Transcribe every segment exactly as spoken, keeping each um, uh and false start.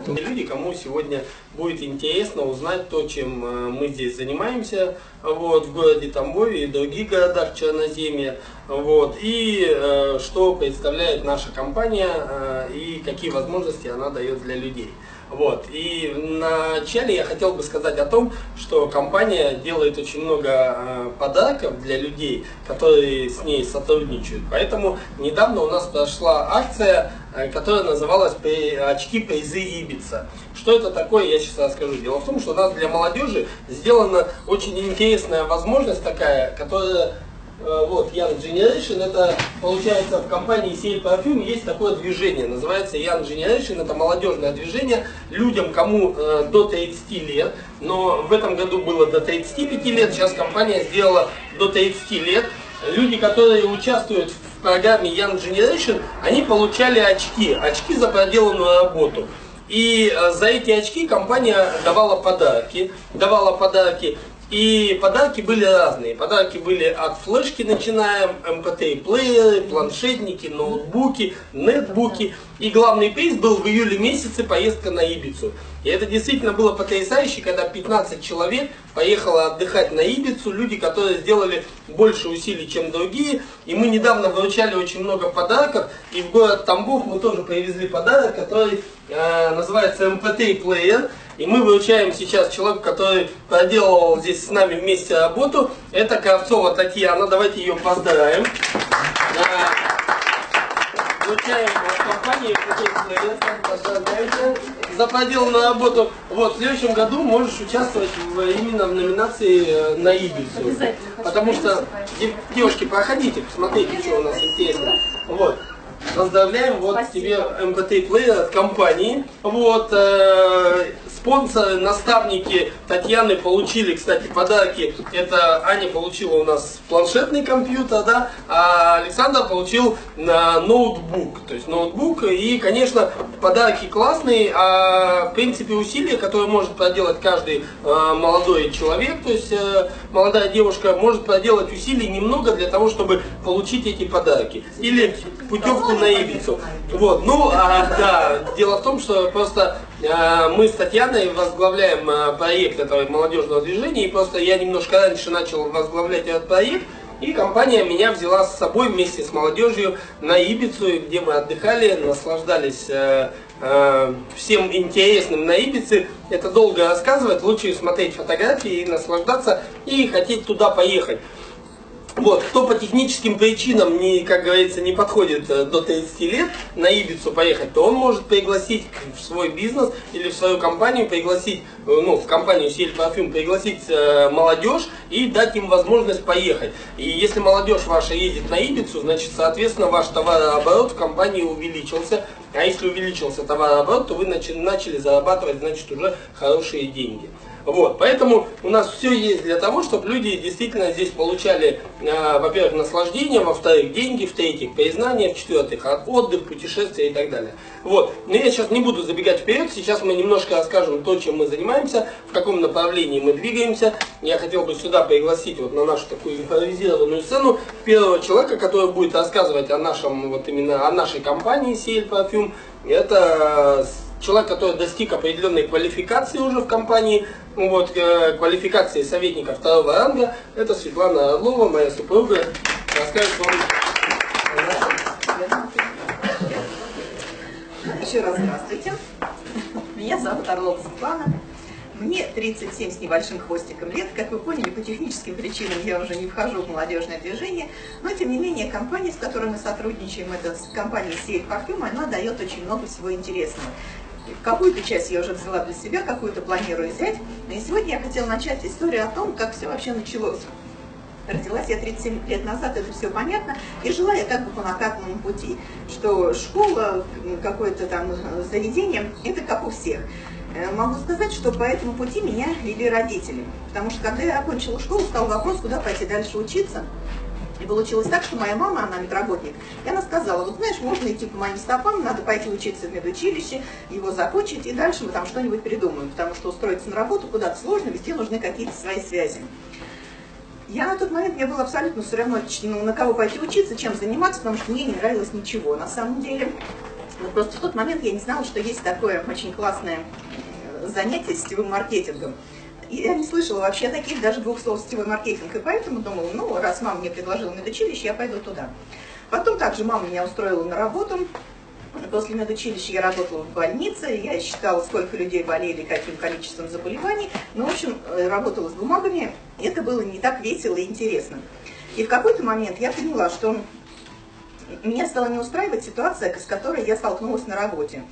Поэтому люди, кому сегодня будет интересно узнать то, чем мы здесь занимаемся, вот, в городе Тамбове и других городах Черноземья, вот, и э, что представляет наша компания э, и какие возможности она дает для людей. Вот. И вначале я хотел бы сказать о том, что компания делает очень много э, подарков для людей, которые с ней сотрудничают. Поэтому недавно у нас прошла акция, э, которая называлась «Очки призы Ибица». Что это такое, я сейчас расскажу. Дело в том, что у нас для молодежи сделана очень интересная возможность такая, которая... Вот, Young Generation, это получается в компании Сиэль Парфюм есть такое движение, называется Young Generation, это молодежное движение людям, кому э, до тридцати лет, но в этом году было до тридцати пяти лет, сейчас компания сделала до тридцати лет. Люди, которые участвуют в программе Young Generation, они получали очки, очки за проделанную работу. И э, за эти очки компания давала подарки, давала подарки. И подарки были разные. Подарки были от флешки, начинаем, эм пэ три плееры, планшетники, ноутбуки, нетбуки. И главный приз был в июле месяце поездка на Ибицу. И это действительно было потрясающе, когда пятнадцать человек поехало отдыхать на Ибицу. Люди, которые сделали больше усилий, чем другие. И мы недавно вручали очень много подарков. И в город Тамбов мы тоже привезли подарок, который э, называется эм пэ три плеер. И мы выручаем сейчас человека, который проделал здесь с нами вместе работу. Это Кравцова Татьяна. Давайте ее поздравим. Вручаем компании за проделанную работу. Вот, в следующем году можешь участвовать в, именно в номинации на Ибицу. Потому что, девушки, проходите, посмотрите, что у нас интересно. Вот. Поздравляем, вот Спасибо. Тебе эм пэ три плеер от компании. Вот, э, спонсоры, наставники Татьяны получили, кстати, подарки. Это Аня получила у нас планшетный компьютер, да, а Александр получил на ноутбук. То есть ноутбук, и, конечно, подарки классные, а в принципе усилия, которые может проделать каждый э, молодой человек, то есть э, молодая девушка может проделать усилий немного для того, чтобы получить эти подарки. Или путевку на Ибицу. Вот, ну, а, да, дело в том, что просто а, мы с Татьяной возглавляем а, проект этого молодежного движения, и просто я немножко раньше начал возглавлять этот проект, и компания меня взяла с собой вместе с молодежью на Ибицу, где мы отдыхали, наслаждались а, а, всем интересным на Ибице. Это долго рассказывать, лучше смотреть фотографии и наслаждаться, и хотеть туда поехать. Вот, кто по техническим причинам, не, как говорится, не подходит до тридцати лет на Ибицу поехать, то он может пригласить в свой бизнес или в свою компанию, пригласить, ну, в компанию Сиэль Парфюм, пригласить э, молодежь и дать им возможность поехать. И если молодежь ваша едет на Ибицу, значит, соответственно, ваш товарооборот в компании увеличился. А если увеличился товарооборот, то вы начали, начали зарабатывать, значит, уже хорошие деньги. Вот, поэтому у нас все есть для того, чтобы люди действительно здесь получали, э, во-первых, наслаждение, во-вторых, деньги, в-третьих, признание, в-четвертых, отдых, путешествия и так далее. Вот, но я сейчас не буду забегать вперед, сейчас мы немножко расскажем то, чем мы занимаемся, в каком направлении мы двигаемся. Я хотел бы сюда пригласить вот на нашу такую импровизированную сцену первого человека, который будет рассказывать о нашем, вот именно о нашей компании Сиэль Парфюм. Это человек, который достиг определенной квалификации уже в компании, вот, квалификации советника второго ранга. Это Светлана Орлова, моя супруга, расскажет вам о нашем... Еще раз здравствуйте. Меня зовут Орлова Светлана. Мне тридцать семь с небольшим хвостиком лет. Как вы поняли, по техническим причинам я уже не вхожу в молодежное движение. Но, тем не менее, компания, с которой мы сотрудничаем, это компания Сиэль Парфюм, она дает очень много всего интересного. Какую-то часть я уже взяла для себя, какую-то планирую взять. И сегодня я хотела начать историю о том, как все вообще началось. Родилась я тридцать семь лет назад, это все понятно, и жила я как бы по накатанному пути, что школа, какое-то там заведение, это как у всех. Могу сказать, что по этому пути меня вели родители, потому что когда я окончила школу, стал вопрос, куда пойти дальше учиться. И получилось так, что моя мама, она медработник, и она сказала, вот знаешь, можно идти по моим стопам, надо пойти учиться в медучилище, его закончить, и дальше мы там что-нибудь придумаем, потому что устроиться на работу куда-то сложно, везде нужны какие-то свои связи. Я на тот момент, мне было абсолютно все равно, ну, на кого пойти учиться, чем заниматься, потому что мне не нравилось ничего на самом деле. Но просто в тот момент я не знала, что есть такое очень классное занятие сетевым маркетингом. И я не слышала вообще таких даже двух слов сетевой маркетинг. И поэтому думала, ну, раз мама мне предложила медучилище, я пойду туда. Потом также мама меня устроила на работу. После медучилища я работала в больнице, я считала, сколько людей болели, каким количеством заболеваний. Ну, в общем, работала с бумагами, это было не так весело и интересно. И в какой-то момент я поняла, что меня стала не устраивать ситуация, с которой я столкнулась на работе.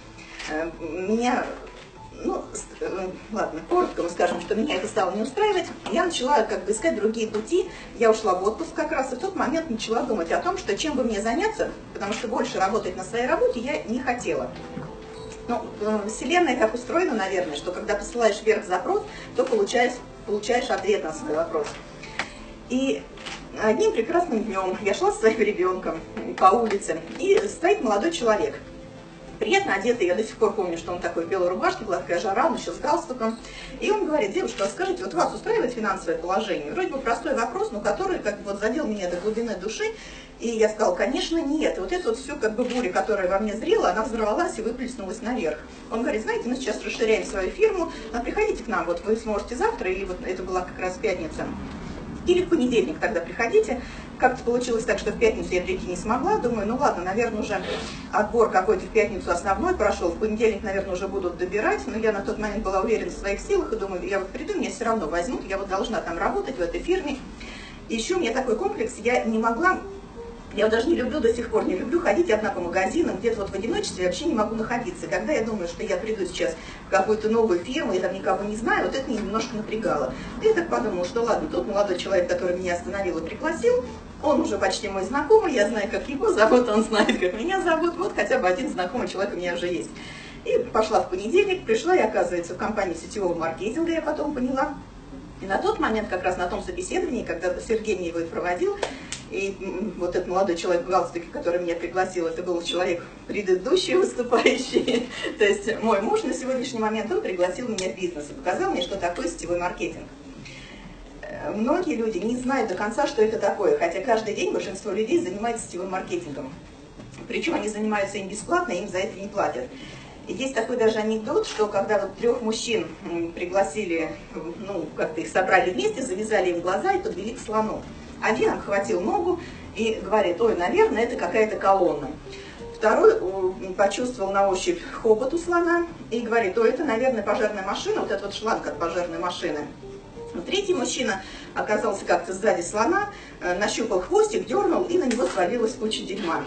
Меня, ну, ладно, коротко мы скажем, что меня это стало не устраивать. Я начала как бы искать другие пути. Я ушла в отпуск как раз, и в тот момент начала думать о том, что чем бы мне заняться, потому что больше работать на своей работе я не хотела. Ну, Вселенная так устроена, наверное, что когда посылаешь вверх запрос, то получаешь, получаешь ответ на свой вопрос. И одним прекрасным днем я шла со своим ребенком по улице, и стоит молодой человек. Приятно одетый, я до сих пор помню, что он такой в белой рубашке, была такая жара, он еще с галстуком. И он говорит: девушка, скажите, вот вас устраивает финансовое положение? Вроде бы простой вопрос, но который как бы вот задел меня до глубины души. И я сказала, конечно, нет. И вот это вот все как бы буря, которая во мне зрела, она взорвалась и выплеснулась наверх. Он говорит: знаете, мы сейчас расширяем свою фирму, а приходите к нам, вот вы сможете завтра, или вот это была как раз пятница, или в понедельник тогда приходите. Как-то получилось так, что в пятницу я прийти не смогла. Думаю, ну ладно, наверное, уже отбор какой-то в пятницу основной прошел. В понедельник, наверное, уже будут добирать. Но я на тот момент была уверена в своих силах и думаю, я вот приду, меня все равно возьмут, я вот должна там работать в этой фирме. И еще у меня такой комплекс, я не могла... Я даже не люблю до сих пор, не люблю ходить одна по магазинам, где-то вот в одиночестве вообще не могу находиться. Когда я думаю, что я приду сейчас в какую-то новую фирму, я там никого не знаю, вот это меня немножко напрягало. И я так подумала, что ладно, тут молодой человек, который меня остановил и пригласил, он уже почти мой знакомый, я знаю, как его зовут, он знает, как меня зовут, вот хотя бы один знакомый человек у меня уже есть. И пошла в понедельник, пришла и, оказывается, в компанию сетевого маркетинга, я потом поняла. И на тот момент, как раз на том собеседовании, когда Сергей мне его и проводил, и вот этот молодой человек в галстуке, который меня пригласил, это был человек предыдущий выступающий. То есть мой муж на сегодняшний момент, он пригласил меня в бизнес и показал мне, что такое сетевой маркетинг. Многие люди не знают до конца, что это такое, хотя каждый день большинство людей занимается сетевым маркетингом. Причем они занимаются им бесплатно, им за это не платят. И есть такой даже анекдот, что когда вот трех мужчин пригласили, ну, как-то их собрали вместе, завязали им глаза и подвели к слону. Один обхватил ногу и говорит: ой, наверное, это какая-то колонна. Второй почувствовал на ощупь хобот у слона и говорит: ой, это, наверное, пожарная машина, вот этот вот шланг от пожарной машины. Третий мужчина оказался как-то сзади слона, нащупал хвостик, дернул, и на него свалилась куча дерьма.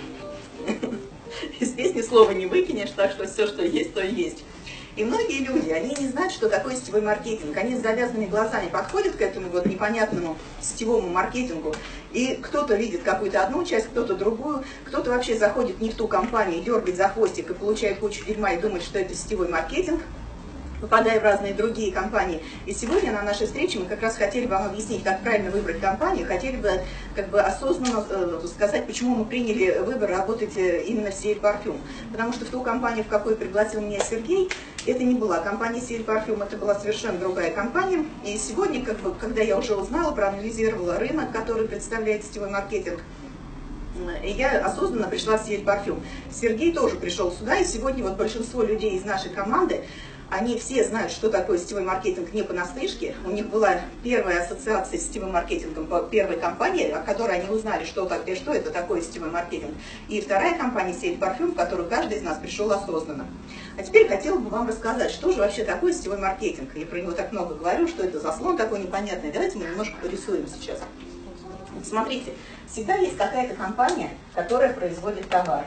Из песни слова не выкинешь, так что все, что есть, то и есть. И многие люди, они не знают, что такое сетевой маркетинг. Они с завязанными глазами подходят к этому вот непонятному сетевому маркетингу, и кто-то видит какую-то одну часть, кто-то другую, кто-то вообще заходит не в ту компанию, дергает за хвостик и получает кучу дерьма и думает, что это сетевой маркетинг, попадая в разные другие компании. И сегодня на нашей встрече мы как раз хотели вам объяснить, как правильно выбрать компанию, хотели бы как бы осознанно э, сказать, почему мы приняли выбор работать именно в Сиэль Парфюм. Потому что в ту компанию, в какую пригласил меня Сергей, это не была компания Сиэль Парфюм, это была совершенно другая компания. И сегодня, как бы, когда я уже узнала, проанализировала рынок, который представляет сетевой маркетинг, и я осознанно пришла в Сиэль Парфюм. Сергей тоже пришел сюда, и сегодня вот большинство людей из нашей команды, они все знают, что такое сетевой маркетинг не понаслышке. У них была первая ассоциация с сетевым маркетингом по первой компании, о которой они узнали, что, что это такое сетевой маркетинг. И вторая компания Сиэль Парфюм, в которую каждый из нас пришел осознанно. А теперь хотела бы вам рассказать, что же вообще такое сетевой маркетинг. Я про него так много говорю, что это за слон такой непонятный. Давайте мы немножко порисуем сейчас. Вот смотрите, всегда есть какая-то компания, которая производит товар.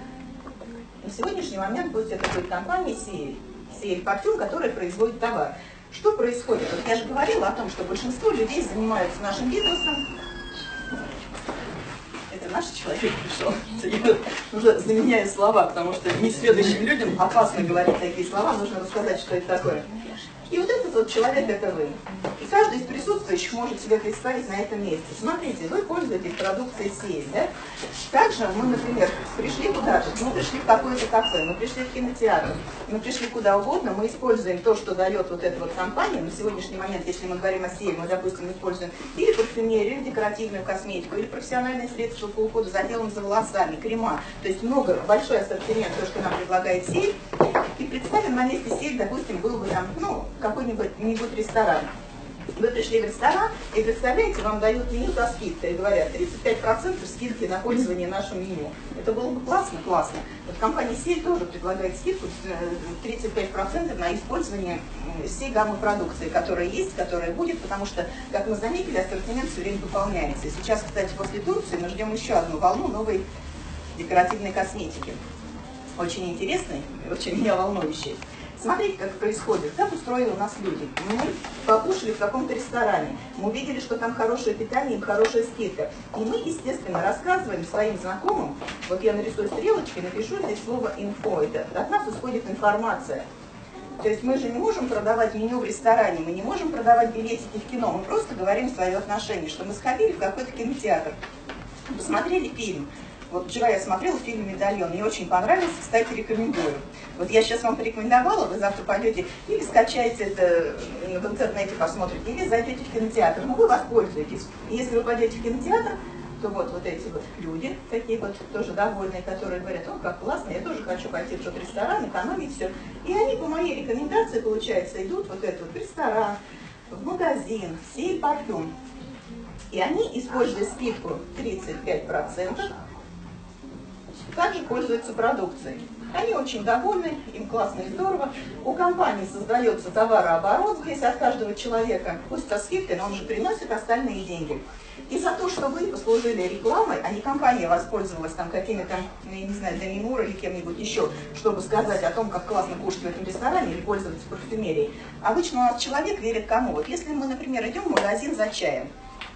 На сегодняшний момент пусть это будет компания Сиэль. Сиэль Парфюм, который производит товар. Что происходит? Вот я же говорила о том, что большинство людей занимаются нашим бизнесом. Это наш человек пришел. Я уже заменяю слова, потому что несведущим людям опасно говорить такие слова. Нужно рассказать, что это такое. И вот этот вот человек — это вы. И каждый из присутствующих может себе представить на этом месте. Смотрите, вы пользуетесь продукцией сеть, да? Также мы, например, пришли куда-то, мы пришли в какое-то кафе, мы пришли в кинотеатр, мы пришли куда угодно, мы используем то, что дает вот эта вот компания. На сегодняшний момент, если мы говорим о сеть, мы, допустим, используем или парфюмерию, или декоративную косметику, или профессиональные средства по уходу за телом, за волосами, крема. То есть много, большой ассортимент, то, что нам предлагает сеть. И представим, на месте сеть, допустим, был бы там, ну, какой-нибудь нибудь ресторан. Вы пришли в ресторан, и, представляете, вам дают меню со скидкой, и говорят, тридцать пять процентов скидки на пользование нашим меню. Это было бы классно? Классно. Вот компания сеть тоже предлагает скидку тридцать пять процентов на использование всей гаммы продукции, которая есть, которая будет, потому что, как мы заметили, ассортимент все время пополняется. И сейчас, кстати, после Турции мы ждем еще одну волну новой декоративной косметики. Очень интересной, очень меня волнующей. Смотрите, как происходит, как устроены у нас люди. Мы покушали в каком-то ресторане, мы увидели, что там хорошее питание и хорошая скидка. И мы, естественно, рассказываем своим знакомым, вот я нарисую стрелочки, напишу здесь слово «инфо», это от нас исходит информация. То есть мы же не можем продавать меню в ресторане, мы не можем продавать билетики в кино, мы просто говорим свое отношение, что мы сходили в какой-то кинотеатр, посмотрели фильм. Вот вчера я смотрела фильм «Медальон», мне очень понравился, кстати, рекомендую. Вот я сейчас вам порекомендовала, вы завтра пойдете или скачаете это в интернете, посмотрите, или зайдете в кинотеатр, но вы воспользуетесь. И если вы пойдете в кинотеатр, то вот, вот эти вот люди, такие вот тоже довольные, которые говорят, о, как классно, я тоже хочу пойти в тот ресторан, экономить все. И они по моей рекомендации, получается, идут вот этот вот ресторан, в магазин, сеть парфюм. И они, используя скидку тридцать пять процентов, также пользуются продукцией. Они очень довольны, им классно и здорово. У компании создается товарооборот здесь от каждого человека, пусть со скидкой, но он же приносит остальные деньги. И за то, что вы послужили рекламой, а не компания воспользовалась там какими-то, я не знаю, Demi Moore или кем-нибудь еще, чтобы сказать о том, как классно кушать в этом ресторане или пользоваться парфюмерией. Обычно у нас человек верит кому? Вот если мы, например, идем в магазин за чаем,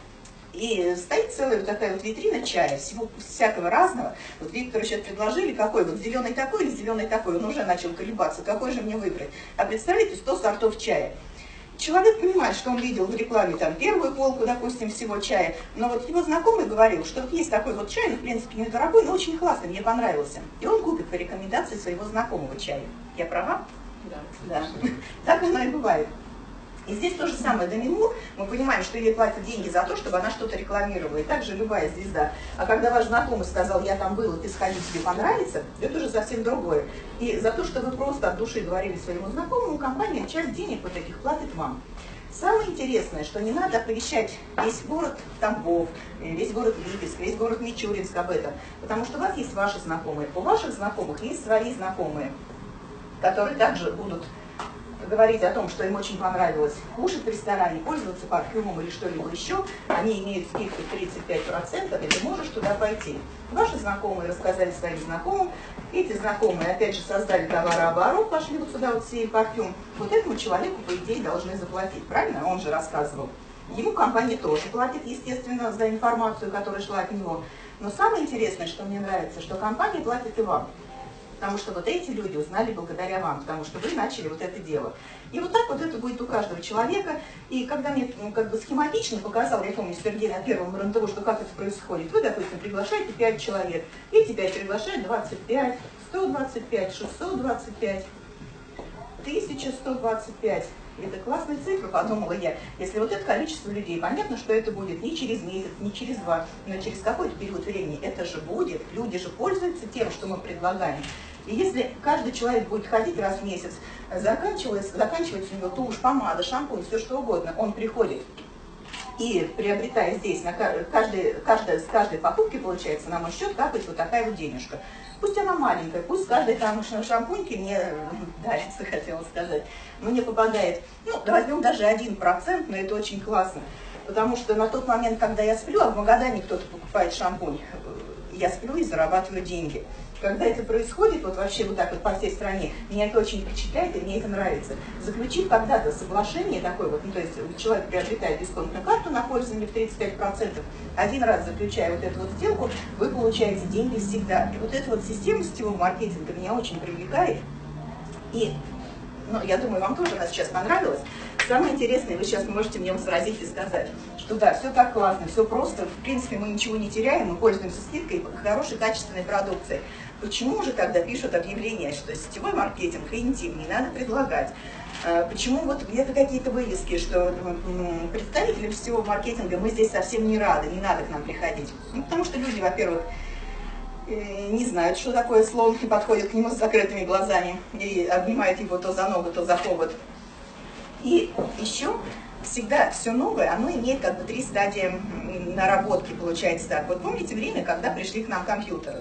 и стоит целая вот такая вот витрина чая, всего всякого разного. Вот Виктору сейчас предложили, какой вот зеленый такой или зеленый такой. Он уже начал колебаться, какой же мне выбрать. А представляете, сто сортов чая. Человек понимает, что он видел в рекламе там первую полку, допустим, всего чая. Но вот его знакомый говорил, что вот есть такой вот чай, ну, в принципе, недорогой, но очень классный, мне понравился. И он купит по рекомендации своего знакомого чая. Я права? Да. Да. Так оно и бывает. И здесь то же самое, Demi Moore, мы понимаем, что ей платят деньги за то, чтобы она что-то рекламировала. И также любая звезда. А когда ваш знакомый сказал, я там был, и ты сходи, тебе понравится, это уже совсем другое. И за то, что вы просто от души говорили своему знакомому, компания часть денег вот этих платит вам. Самое интересное, что не надо оповещать весь город Тамбов, весь город Липецк, весь город Мичуринск об этом. Потому что у вас есть ваши знакомые, у ваших знакомых есть свои знакомые, которые также будут говорить о том, что им очень понравилось кушать в ресторане, пользоваться парфюмом или что-либо еще, они имеют скидку тридцать пять процентов, и ты можешь туда пойти. Ваши знакомые рассказали своим знакомым, эти знакомые опять же создали товарооборот, пошли вот сюда вот сеять парфюм. Вот этому человеку, по идее, должны заплатить, правильно? Он же рассказывал. Ему компания тоже платит, естественно, за информацию, которая шла от него. Но самое интересное, что мне нравится, что компания платит и вам. Потому что вот эти люди узнали благодаря вам, потому что вы начали вот это дело. И вот так вот это будет у каждого человека. И когда мне ну, как бы схематично показал, я помню, Сергей на первом рандеву, что как это происходит. Вы, допустим, приглашаете пять человек, эти пять приглашают двадцать пять, сто двадцать пять, шестьсот двадцать пять, тысяча сто двадцать пять. Это классная цифра, подумала я. Если вот это количество людей, понятно, что это будет не через месяц, не через два, но через какой-то период времени. Это же будет. Люди же пользуются тем, что мы предлагаем. И если каждый человек будет ходить раз в месяц, заканчивается, заканчивается у него тушь, помада, шампунь, все что угодно, он приходит и приобретая здесь, на каждой, каждой, с каждой покупки, получается, на мой счет капает вот такая вот денежка. Пусть она маленькая, пусть каждой там шампуньки мне дарится, хотела сказать, мне попадает, ну, возьмем даже один процент, но это очень классно. Потому что на тот момент, когда я сплю, а в Магадане кто-то покупает шампунь, я сплю и зарабатываю деньги. Когда это происходит, вот вообще вот так вот по всей стране, меня это очень впечатляет и мне это нравится. Заключив когда-то соглашение такое вот, ну, то есть человек приобретает дисконтную карту на пользование в тридцать пять процентов, один раз заключая вот эту вот сделку, вы получаете деньги всегда. И вот эта вот система сетевого маркетинга меня очень привлекает. И но я думаю, вам тоже она сейчас понравилась. Самое интересное, вы сейчас можете мне возразить и сказать, что да, все так классно, все просто, в принципе, мы ничего не теряем, мы пользуемся скидкой, хорошей, качественной продукцией. Почему же тогда пишут объявления, что сетевой маркетинг и интим не надо предлагать? Почему вот где-то какие-то вывески, что представителям сетевого маркетинга мы здесь совсем не рады, не надо к нам приходить? Ну, потому что люди, во-первых, не знают, что такое слон, и подходят к нему с закрытыми глазами, и обнимают его то за ногу, то за хобот. И еще всегда все новое, оно имеет как бы три стадии наработки, получается так. Вот помните время, когда пришли к нам компьютеры?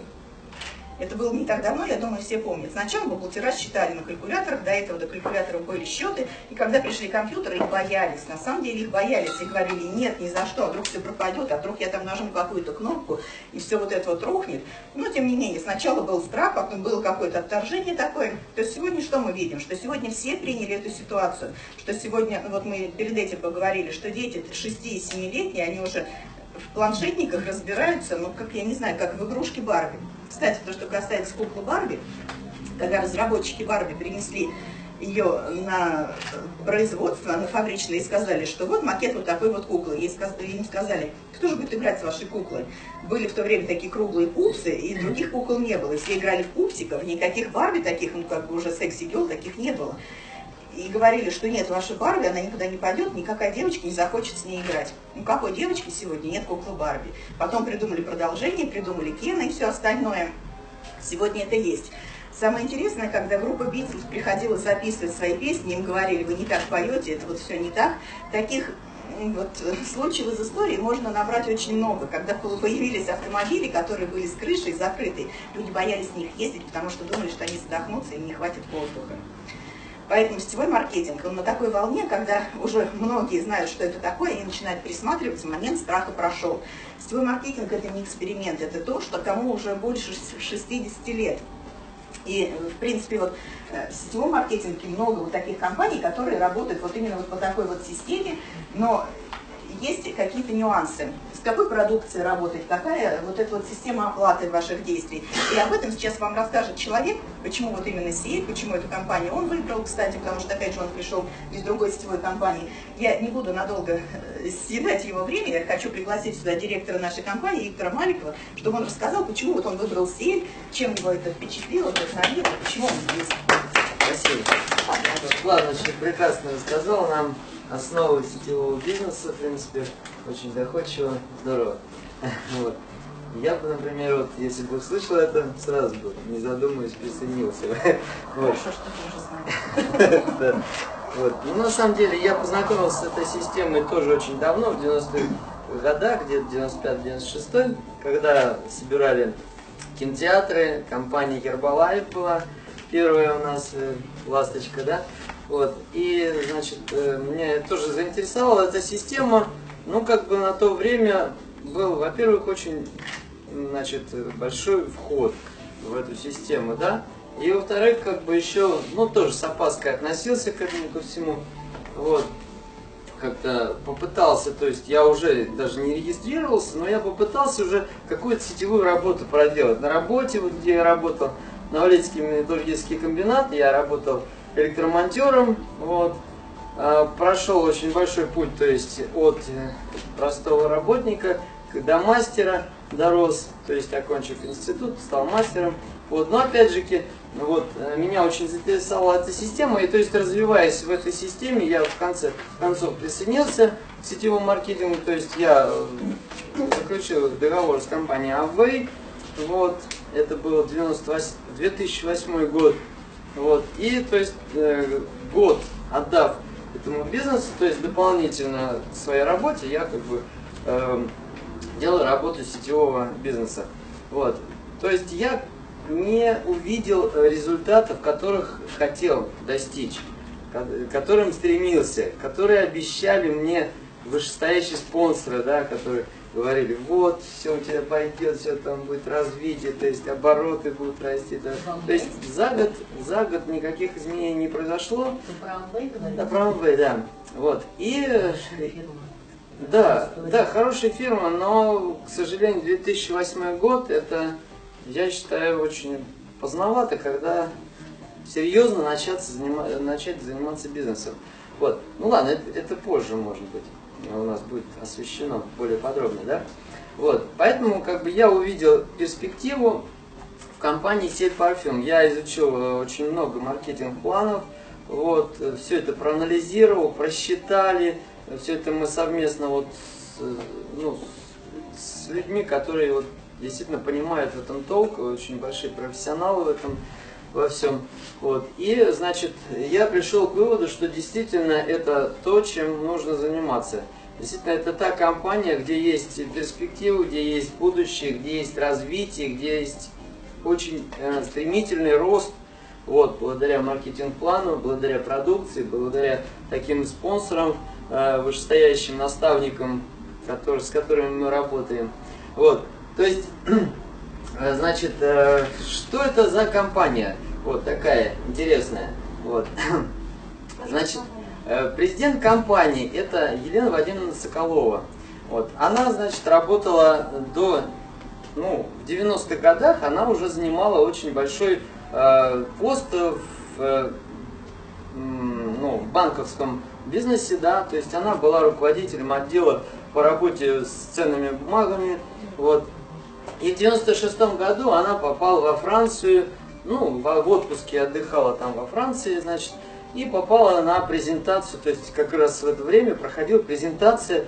Это было не так давно, я думаю, все помнят. Сначала бухгалтера считали на калькуляторах, до этого до калькуляторов были счеты, и когда пришли компьютеры, их боялись. На самом деле их боялись и говорили, нет, ни за что, а вдруг все пропадет, а вдруг я там нажму какую-то кнопку, и все вот это вот рухнет. Но, тем не менее, сначала был страх, потом было какое-то отторжение такое. То есть сегодня что мы видим? Что сегодня все приняли эту ситуацию, что сегодня, вот мы перед этим поговорили, что дети шести-семилетние, они уже в планшетниках разбираются, ну, как, я не знаю, как в игрушке Барби. Кстати, то, что касается куклы Барби, когда разработчики Барби принесли ее на производство, на фабричное, и сказали, что вот макет вот такой вот куклы. Ей сказ... Им сказали, кто же будет играть с вашей куклой? Были в то время такие круглые пупсы, и других кукол не было. Все играли в пупсиков, никаких Барби таких, ну, как бы уже секси-гелл таких не было. И говорили, что нет, ваша Барби, она никуда не пойдет, никакая девочка не захочет с ней играть. Ну, какой девочки сегодня нет куклы Барби? Потом придумали продолжение, придумали Кена и все остальное. Сегодня это есть. Самое интересное, когда группа Битлз приходила записывать свои песни, им говорили, вы не так поете, это вот все не так. Таких вот случаев из истории можно набрать очень много. Когда появились автомобили, которые были с крышей закрытой, люди боялись в них ездить, потому что думали, что они задохнутся, им не хватит воздуха. Поэтому сетевой маркетинг, он на такой волне, когда уже многие знают, что это такое, и начинают присматриваться, момент страха прошел. Сетевой маркетинг – это не эксперимент, это то, что кому уже больше шестидесяти лет. И, в принципе, вот в сетевом маркетинге много вот таких компаний, которые работают вот именно вот по такой вот системе, но есть какие-то нюансы. С какой продукцией работать, какая вот эта вот система оплаты ваших действий. И об этом сейчас вам расскажет человек, почему вот именно сеть, почему эту компанию он выбрал, кстати, потому что, опять же, он пришел из другой сетевой компании. Я не буду надолго съедать его время, я хочу пригласить сюда директора нашей компании Виктора Маликова, чтобы он рассказал, почему вот он выбрал сеть, чем его это впечатлило, вдохновило, почему он здесь. Спасибо. Ладно, очень прекрасно рассказал нам основы сетевого бизнеса, в принципе, очень доходчиво, здорово. Вот. Я бы, например, вот, если бы услышал это, сразу бы, не задумываясь, присоединился. Хорошо, что ты уже знаешь. Вот. Ну, на самом деле, я познакомился с этой системой тоже очень давно, в девяностых годах, где-то девяносто пятый — девяносто шестой, когда собирали кинотеатры, компания Herbalife была, первая у нас ласточка, да? Вот. И, значит, меня тоже заинтересовала эта система. Ну, как бы на то время был, во-первых, очень, значит, большой вход в эту систему, да? И, во-вторых, как бы еще, ну, тоже с опаской относился к этому, ко всему. Вот. Как-то попытался, то есть я уже даже не регистрировался, но я попытался уже какую-то сетевую работу проделать. На работе, вот где я работал, на Валецкий металлургический комбинат, я работал электромонтером, вот. Прошел очень большой путь, то есть от простого работника до мастера дорос, то есть окончив институт, стал мастером. Вот. Но опять же, вот, меня очень заинтересовала эта система, и то есть развиваясь в этой системе, я в конце концов присоединился к сетевому маркетингу, то есть я заключил договор с компанией Avway, вот, это был две тысячи восьмой год, вот, и то есть э, год отдав этому бизнесу, то есть дополнительно к своей работе, я как бы э, делаю работу сетевого бизнеса, вот, то есть я не увидел результатов, которых хотел достичь, к которым стремился, которые обещали мне вышестоящие спонсоры, да, которые говорили, вот, все у тебя пойдет, все там будет развитие, то есть обороты будут расти. Да. То есть за год, за год никаких изменений не произошло. Да, про Amway, да. Вот. И да, да, хорошая фирма, но, к сожалению, две тысячи восьмой год, это, я считаю, очень поздновато, когда серьезно начаться занима, начать заниматься бизнесом. Вот. Ну ладно, это, это позже, может быть, у нас будет освещено более подробно, да? Вот. Поэтому как бы я увидел перспективу в компании Сеть Парфюм. Я изучил очень много маркетинг-планов, вот, все это проанализировал, просчитали, все это мы совместно вот с, ну, с людьми, которые вот действительно понимают в этом толк, очень большие профессионалы в этом во всем. Вот. И, значит, я пришел к выводу, что действительно это то, чем нужно заниматься. Действительно, это та компания, где есть перспективы, где есть будущее, где есть развитие, где есть очень э, стремительный рост, вот, благодаря маркетинг-плану, благодаря продукции, благодаря таким спонсорам, э, вышестоящим наставникам, который, с которыми мы работаем. Вот. То есть, значит, э, что это за компания? Вот такая интересная. Вот. Значит, э, президент компании это Елена Вадимовна Соколова. Вот. Она, значит, работала до, ну, в девяностых годах, она уже занимала очень большой э, пост в, э, ну, в банковском бизнесе, да, то есть она была руководителем отдела по работе с ценными бумагами, вот. И в девяносто шестом году она попала во Францию, ну, в отпуске отдыхала там во Франции, значит, и попала на презентацию, то есть как раз в это время проходила презентация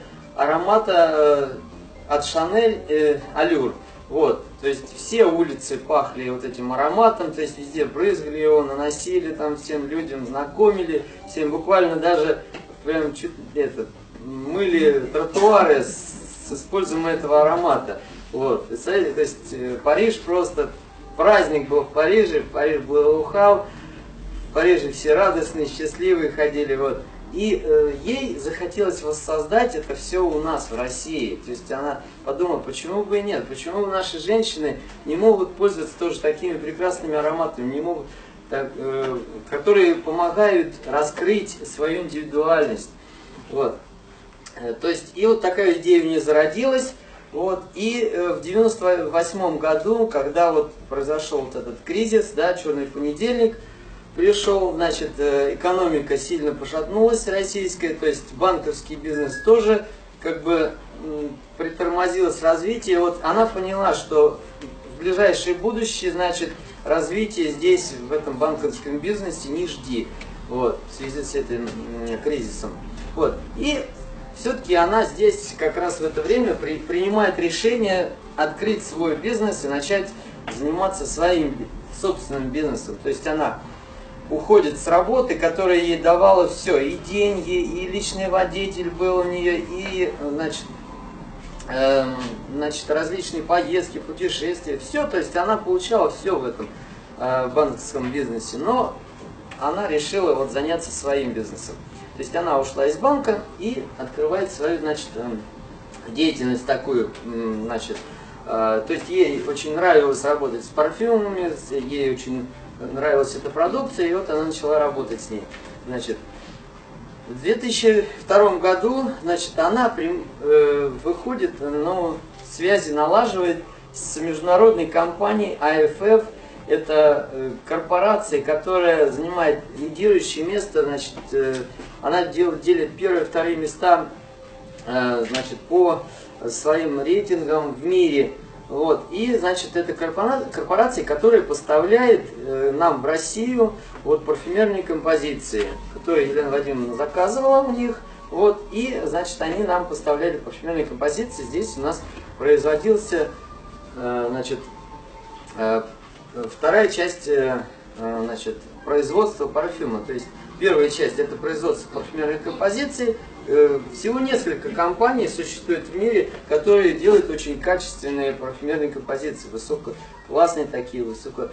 аромата э, от Шанель э, Allure. Вот, то есть все улицы пахли вот этим ароматом, то есть везде брызгали его, наносили там всем людям, знакомили, всем буквально даже прям чуть это, мыли тротуары с, с использованием этого аромата. Вот, представляете, то есть Париж просто, праздник был в Париже, Париж благоухал, в Париже все радостные, счастливые ходили, вот. И э, ей захотелось воссоздать это все у нас в России. То есть она подумала, почему бы и нет, почему наши женщины не могут пользоваться тоже такими прекрасными ароматами, не могут, так, э, которые помогают раскрыть свою индивидуальность. Вот. Э, то есть и вот такая идея у нее зародилась. Вот, и э, в девяносто восьмом году, когда вот произошел вот этот кризис, да, черный понедельник, пришел, значит, э, экономика сильно пошатнулась российская, то есть банковский бизнес тоже как бы м, притормозилось развитие. Вот она поняла, что в ближайшее будущее, значит, развитие здесь, в этом банковском бизнесе не жди, вот, в связи с этим м, кризисом. Вот, и все-таки она здесь как раз в это время при, принимает решение открыть свой бизнес и начать заниматься своим собственным бизнесом. То есть она уходит с работы, которая ей давала все, и деньги, и личный водитель был у нее, и, значит, э, значит, различные поездки, путешествия, все. То есть она получала все в этом э, банковском бизнесе, но она решила вот заняться своим бизнесом. То есть она ушла из банка и открывает свою, значит, деятельность такую, значит, то есть ей очень нравилось работать с парфюмами, ей очень нравилась эта продукция, и вот она начала работать с ней. Значит, в две тысячи втором году, значит, она э, выходит, ну, связи налаживает с международной компанией эй эф эф. Это корпорация, которая занимает лидирующее место, значит, она делит первые и вторые места, значит, по своим рейтингам в мире. Вот. И, значит, это корпорация, которая поставляет нам в Россию вот парфюмерные композиции, которые Елена Вадимовна заказывала у них. Вот. И, значит, они нам поставляли парфюмерные композиции. Здесь у нас производился, значит, вторая часть, значит, производства парфюма. То есть первая часть это производство парфюмерных композиций. Всего несколько компаний существует в мире, которые делают очень качественные парфюмерные композиции, высококлассные такие, высоко,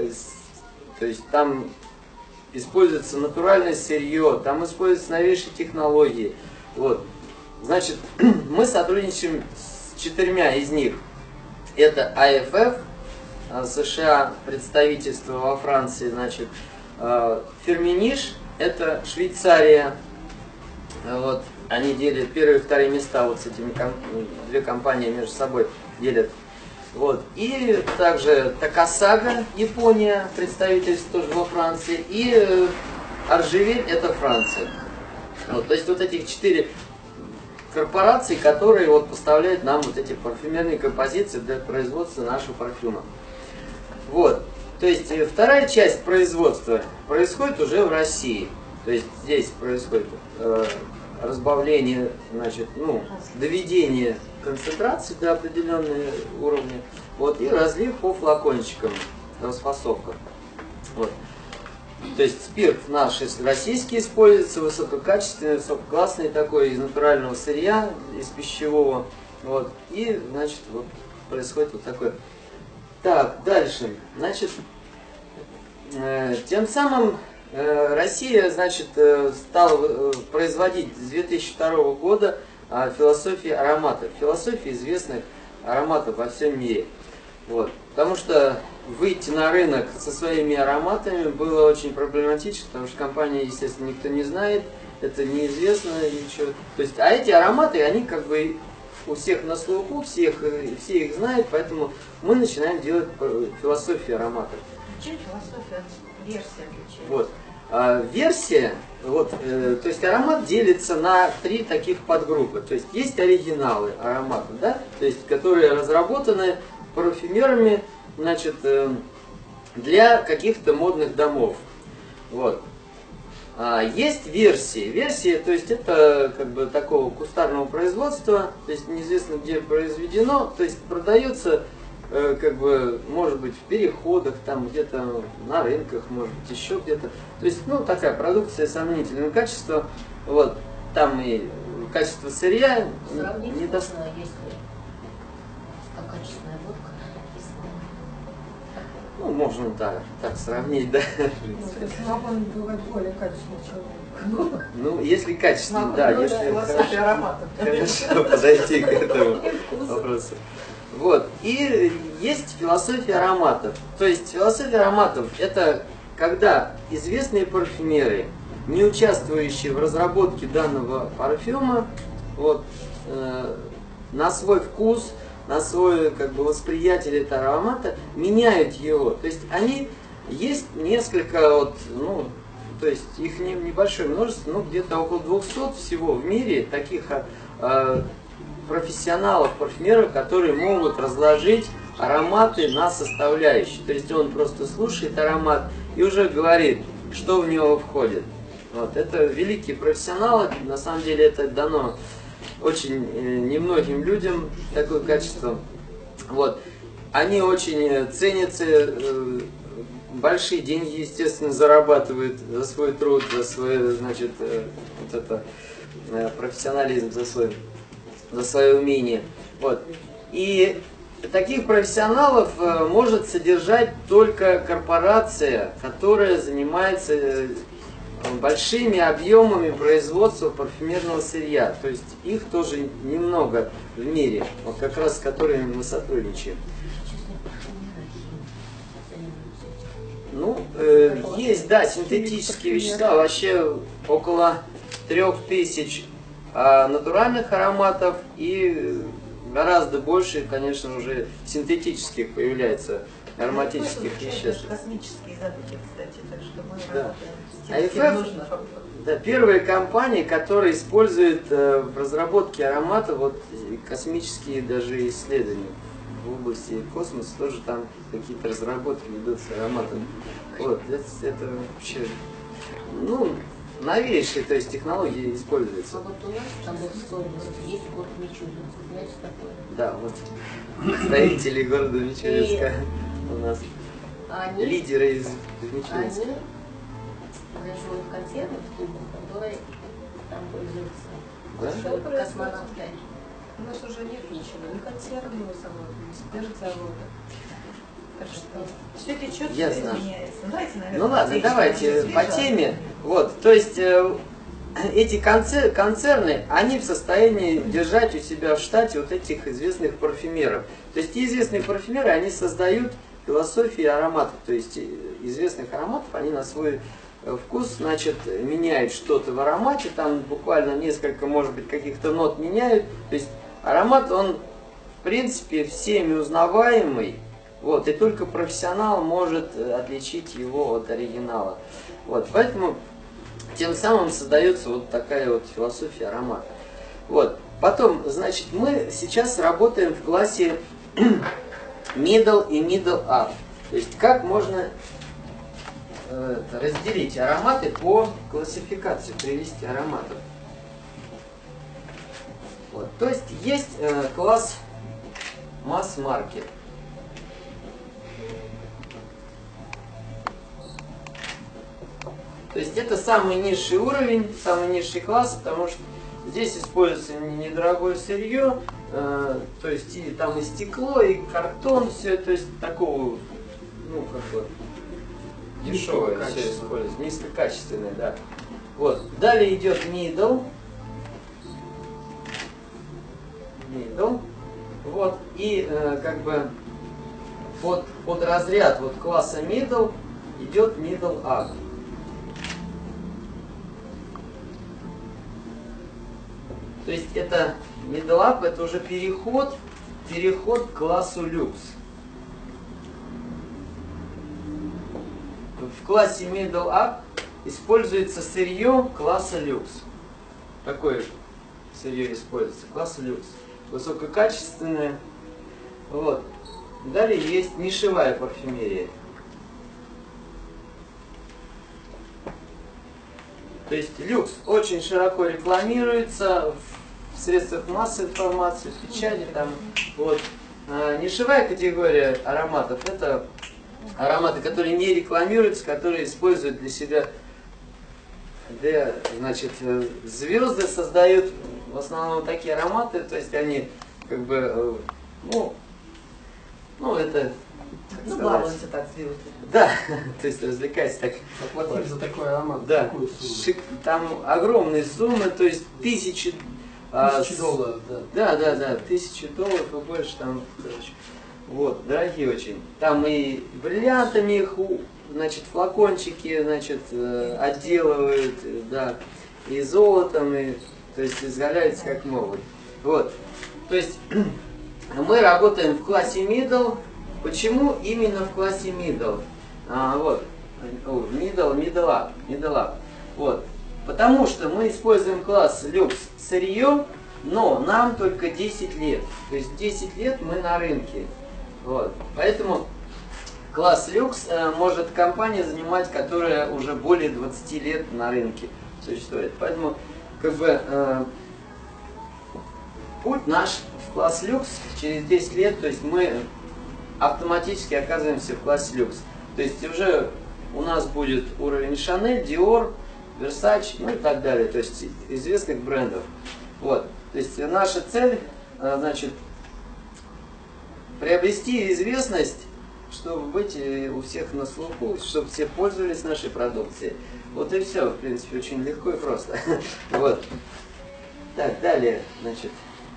то есть там используется натуральное сырье, там используются новейшие технологии. Вот. Значит, мы сотрудничаем с четырьмя из них. Это эй эф эф, США, представительство во Франции, значит, Фермениш, это Швейцария, вот, они делят первые и вторые места, вот с этими, две компании между собой делят. Вот. И также Такасага, Япония, представительство тоже во Франции. И э, Аржевель, это Франция. Вот. То есть вот этих четыре корпорации, которые вот поставляют нам вот эти парфюмерные композиции для производства нашего парфюма. Вот. То есть э, вторая часть производства происходит уже в России. То есть здесь происходит э, разбавление, значит, ну, доведение концентрации до определенного уровня, вот, и разлив по флакончикам, расфасовка. Вот. То есть спирт наш российский используется, высококачественный, высококлассный такой, из натурального сырья, из пищевого. Вот. И, значит, вот происходит вот такое. Так, дальше. Значит, э, тем самым э, Россия, значит, э, стала э, производить с две тысячи второго года э, философии ароматов. Философии известных ароматов во всем мире. Вот. Потому что выйти на рынок со своими ароматами было очень проблематично, потому что компании, естественно, никто не знает, это неизвестно ничего. То есть, а эти ароматы, они как бы у всех на слуху, всех, все их знают, поэтому мы начинаем делать философию ароматов. Чем философия, версия отличается? Вот. А, версия, вот, э, то есть аромат делится на три таких подгруппы. То есть есть оригиналы ароматов, да, то есть которые разработаны парфюмерами, значит, э, для каких-то модных домов. Вот. А есть версии. Версии, то есть это как бы такого кустарного производства, то есть неизвестно где произведено, то есть продается э, как бы, может быть, в переходах, там где-то на рынках, может быть, еще где-то. То есть, ну, такая продукция сомнительного качества. Вот. Там и качество сырья недостаточно. Качественная водка. Ну, можно, да, так сравнить, да. Слабон бывает более качественный человек. Ну, если качественно, да, ну, если философия ароматов. хорошо подойти к этому вопросу. Вот. И есть философия ароматов. То есть философия ароматов — это когда известные парфюмеры, не участвующие в разработке данного парфюма, вот, э, на свой вкус, на свое как бы восприятие этого аромата меняют его. То есть они есть несколько вот, ну, то есть их не, небольшое множество, ну где-то около двухсот всего в мире таких э, профессионалов, парфюмеров, которые могут разложить ароматы на составляющие. То есть он просто слушает аромат и уже говорит, что в него входит. Вот. Это великие профессионалы, на самом деле это дано очень э, немногим людям, такое качество. Вот. Они очень ценятся, э, большие деньги, естественно, зарабатывают за свой труд, за свой, значит, э, вот это, э, профессионализм, за свой, за свое умение. Вот. И таких профессионалов э, может содержать только корпорация, которая занимается э, большими объемами производства парфюмерного сырья. То есть их тоже немного в мире, вот как раз с которыми мы сотрудничаем. Ну, э, есть, да, синтетические вещества, вообще около трех тысяч э, натуральных ароматов и гораздо больше, конечно, уже синтетических появляется ароматических веществ. Космические задачи, кстати, так что мы Да. работаем. А эф эф, да, первая компания, которая использует э, в разработке аромата вот космические даже исследования в области космоса, тоже там какие-то разработки ведутся ароматом. Вот, это, это вообще, ну, новейшие, то есть технологии используются. А вот у нас там в Столбовске есть город Мичуринск, знаете такое? Да, вот строители города Мичуринска у нас, Они, лидеры из они Мичуринска. производят консервы в тубах, которые там пользуются. Да? Что космонавты. У нас уже нет ничего, ни консервного завода, ни спиртзавода. Так что Все течет, Я все знаю. изменяется. Давайте, наверное, Ну ладно, здесь давайте уже по свежо. теме. Вот, то есть э, эти концер- концерны, они в состоянии держать у себя в штате вот этих известных парфюмеров. То есть те известные парфюмеры, они создают философии ароматов. То есть э, известных ароматов, они на свой э, вкус, значит, меняют что-то в аромате, там буквально несколько, может быть, каких-то нот меняют. То есть аромат, он принципе, всеми узнаваемый, вот, и только профессионал может отличить его от оригинала. Вот, поэтому тем самым создается вот такая вот философия аромата. Вот, потом, значит, мы сейчас работаем в классе middle и middle up. То есть, как можно э, разделить ароматы по классификации, привести ароматов. Вот, то есть, есть э, класс масс-маркет. То есть это самый низший уровень, самый низший класс, потому что здесь используется недорогое сырье, э, то есть и там и стекло, и картон, все, то есть такого, ну, как бы, дешевое все используется, низкокачественное, да. Вот. Далее идет middle. Middle. Вот. И э, как бы под, под разряд вот класса middle идет middle up. То есть это middle up, это уже переход, переход к классу люкс. В классе middle up используется сырье класса люкс. Такое сырье используется, класса люкс. Высококачественное. Вот. Далее есть нишевая парфюмерия. То есть люкс очень широко рекламируется в средствах массовой информации, в печати. Там, вот. А нишевая категория ароматов — это ароматы, которые не рекламируются, которые используют для себя, для, значит, звезды создают в основном такие ароматы, то есть они как бы, ну, ну это... Ну, балуются так звезды. Да, то есть развлекайся так. Заплатили за такой аромат. Да, шик, там огромные суммы, то есть тысячи... Тысячи а, долларов, да. Да, да, да, тысячи долларов и больше там, короче. Вот, дорогие очень. Там и бриллиантами их, значит, флакончики, значит, отделывают, да, и золотом, и, то есть изгаляются как могут. Вот, то есть мы работаем в классе middle. Почему именно в классе middle? А, вот, middle, middle up, middle up. Вот, потому что мы используем класс люкс сырье, но нам только десять лет. То есть десять лет мы на рынке. Вот. Поэтому класс люкс э, может компания занимать, которая уже более двадцати лет на рынке существует. Поэтому как бы э, путь наш в класс люкс через десять лет, то есть мы автоматически оказываемся в классе люкс. То есть уже у нас будет уровень Chanel, Dior, Versace, ну и так далее, то есть известных брендов. Вот. То есть наша цель, э, значит, приобрести известность, чтобы быть у всех на слуху, чтобы все пользовались нашей продукцией. Вот и все, в принципе, очень легко и просто. Вот. Так, далее, значит.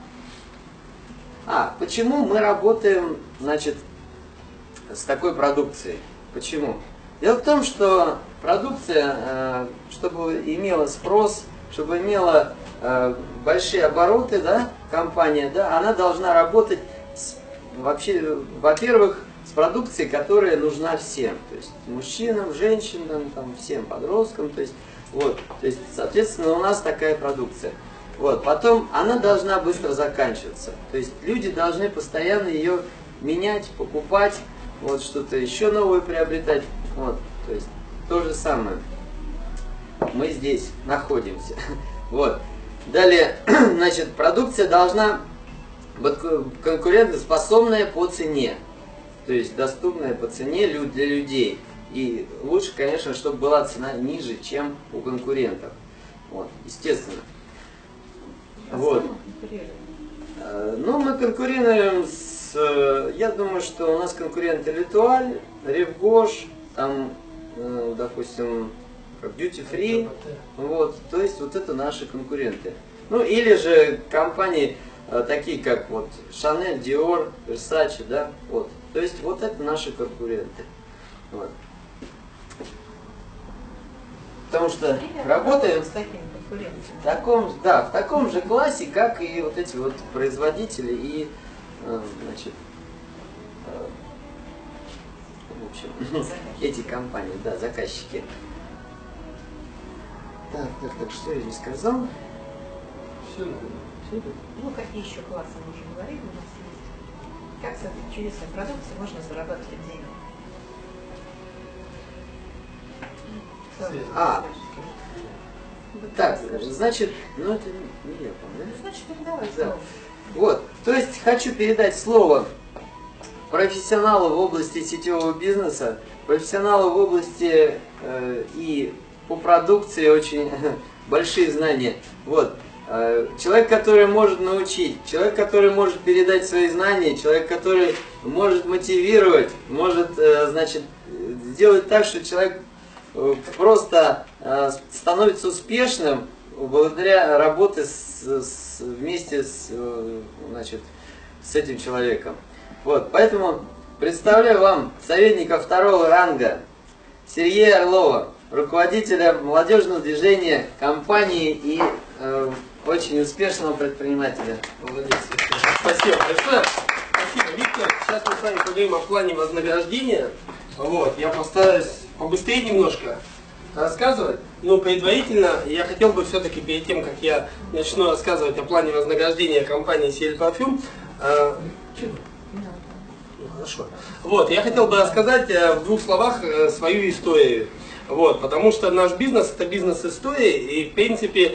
А, почему мы работаем, значит, с такой продукцией? Почему? Дело в том, что продукция, чтобы имела спрос, чтобы имела большие обороты, да, компания, да, она должна работать с, вообще, во-первых, с продукцией, которая нужна всем, то есть мужчинам, женщинам, там, всем подросткам, то есть, вот, то есть, соответственно, у нас такая продукция. Вот, потом она должна быстро заканчиваться, то есть люди должны постоянно ее менять, покупать, вот, что-то еще новое приобретать, вот, то есть, то же самое. Мы здесь находимся, вот. Далее, значит, продукция должна быть конкурентоспособная по цене, то есть доступная по цене для людей. И лучше, конечно, чтобы была цена ниже, чем у конкурентов. Вот, естественно. Вот. Ну, мы конкурируем с... Я думаю, что у нас конкуренты L'Etoile, Ревгош, там, допустим, Duty Free, вот, то есть вот это наши конкуренты. Ну или же компании э, такие как вот Chanel, Dior, Versace, да, вот, то есть вот это наши конкуренты. Вот. Потому что работаем с такими конкурентами. в таком, да, в таком же классе, как и вот эти вот производители и э, значит, э, в общем, эти компании, да, заказчики. Так, так, так, что я не сказал? Все, все. Ну, какие еще классы мы уже говорили у нас есть? Как с этой чудесной продукцией можно зарабатывать деньги? А, так, значит, ну это не я, по-моему. Значит, передавай Да. слово. Вот, то есть хочу передать слово профессионалу в области сетевого бизнеса, профессионалу в области э, и по продукции очень большие знания. Вот. Э, человек, который может научить, человек, который может передать свои знания, человек, который может мотивировать, может, э, значит, сделать так, что человек э, просто э, становится успешным благодаря работе с, с, вместе с, э, значит, с этим человеком. Вот, поэтому представляю вам советника второго ранга Сергея Орлова, руководителя молодежного движения компании и э, очень успешного предпринимателя. Молодец, Виктор. Спасибо большое. Спасибо, Виктор. Сейчас мы с вами поговорим о плане вознаграждения. Вот, я постараюсь побыстрее немножко рассказывать. Но предварительно я хотел бы все-таки перед тем, как я начну рассказывать о плане вознаграждения компании Сиэль Парфюм, э, Хорошо. Вот, я хотел бы рассказать в двух словах свою историю. Вот, потому что наш бизнес это бизнес-история, и в принципе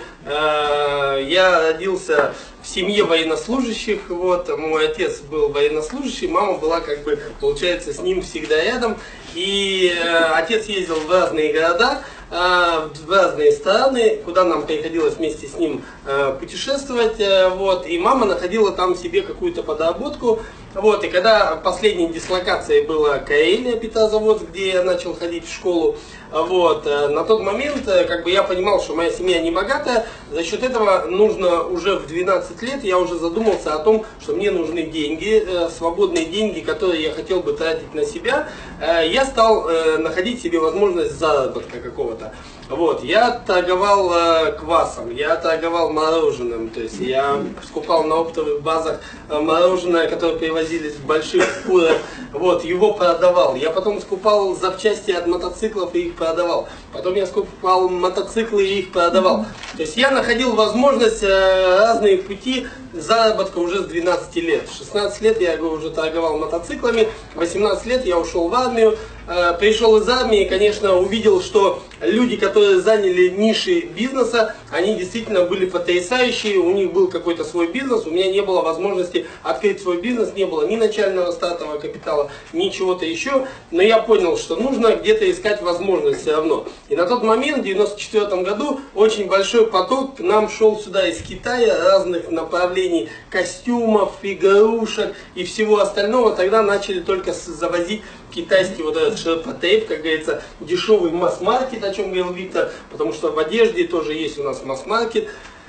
э, я родился в семье военнослужащих, вот, мой отец был военнослужащий, мама была как бы, получается, с ним всегда рядом, и э, отец ездил в разные города, э, в разные страны, куда нам приходилось вместе с ним э, путешествовать, э, вот, и мама находила там себе какую-то подработку. Вот, и когда последней дислокацией была Карелия, Петрозаводск, где я начал ходить в школу, вот, на тот момент как бы я понимал, что моя семья не богатая, за счет этого нужно уже в двенадцать лет я уже задумался о том, что мне нужны деньги, свободные деньги, которые я хотел бы тратить на себя. Я стал находить себе возможность заработка какого-то. Вот, я торговал э, квасом, я торговал мороженым, то есть я скупал на оптовых базах э, мороженое, которое привозили в больших фурах, вот, его продавал. Я потом скупал запчасти от мотоциклов и их продавал. Потом я скупал мотоциклы и их продавал. То есть я находил возможность, э, разные пути заработка уже с двенадцати лет. В шестнадцать лет я уже торговал мотоциклами, в восемнадцать лет я ушел в армию, э, пришел из армии и, конечно, увидел, что люди, которые заняли ниши бизнеса, они действительно были потрясающие, у них был какой-то свой бизнес, у меня не было возможности открыть свой бизнес, не было ни начального стартового капитала, ни чего-то еще, но я понял, что нужно где-то искать возможность все равно. И на тот момент, в девяносто четвёртом году, очень большой поток к нам шел сюда из Китая, разных направлений, костюмов, игрушек и всего остального. Тогда начали только завозить китайский вот этот ширпотейп, как говорится, дешевый масс-маркет, о чем говорил Виктор, потому что в одежде тоже есть у нас масс-маркет.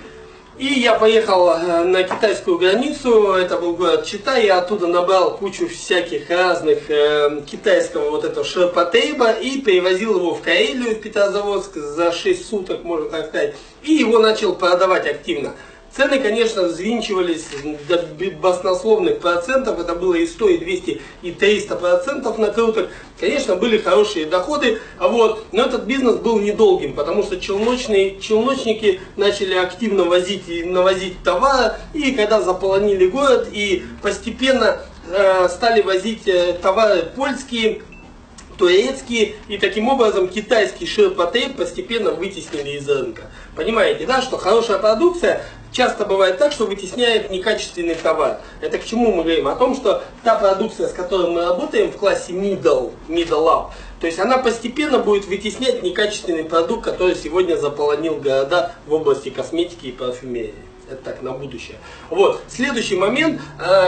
И я поехал на китайскую границу, это был город Читай, я оттуда набрал кучу всяких разных э, китайского вот этого ширпотейба и перевозил его в Карелию, в Петрозаводск за шесть суток, можно так сказать, и его начал продавать активно. Цены, конечно, взвинчивались до баснословных процентов, это было и сто, и двести, и триста процентов накруток. Конечно, были хорошие доходы, вот, но этот бизнес был недолгим, потому что челночные, челночники начали активно возить и навозить товары, и когда заполонили город, и постепенно э, стали возить э, товары польские, турецкие, и таким образом китайский ширпотейп постепенно вытеснили из рынка. Понимаете, да, что хорошая продукция часто бывает так, что вытесняет некачественный товар. Это к чему мы говорим? О том, что та продукция, с которой мы работаем в классе middle, middle up, то есть она постепенно будет вытеснять некачественный продукт, который сегодня заполонил города в области косметики и парфюмерии. Это так, на будущее. Вот. Следующий момент,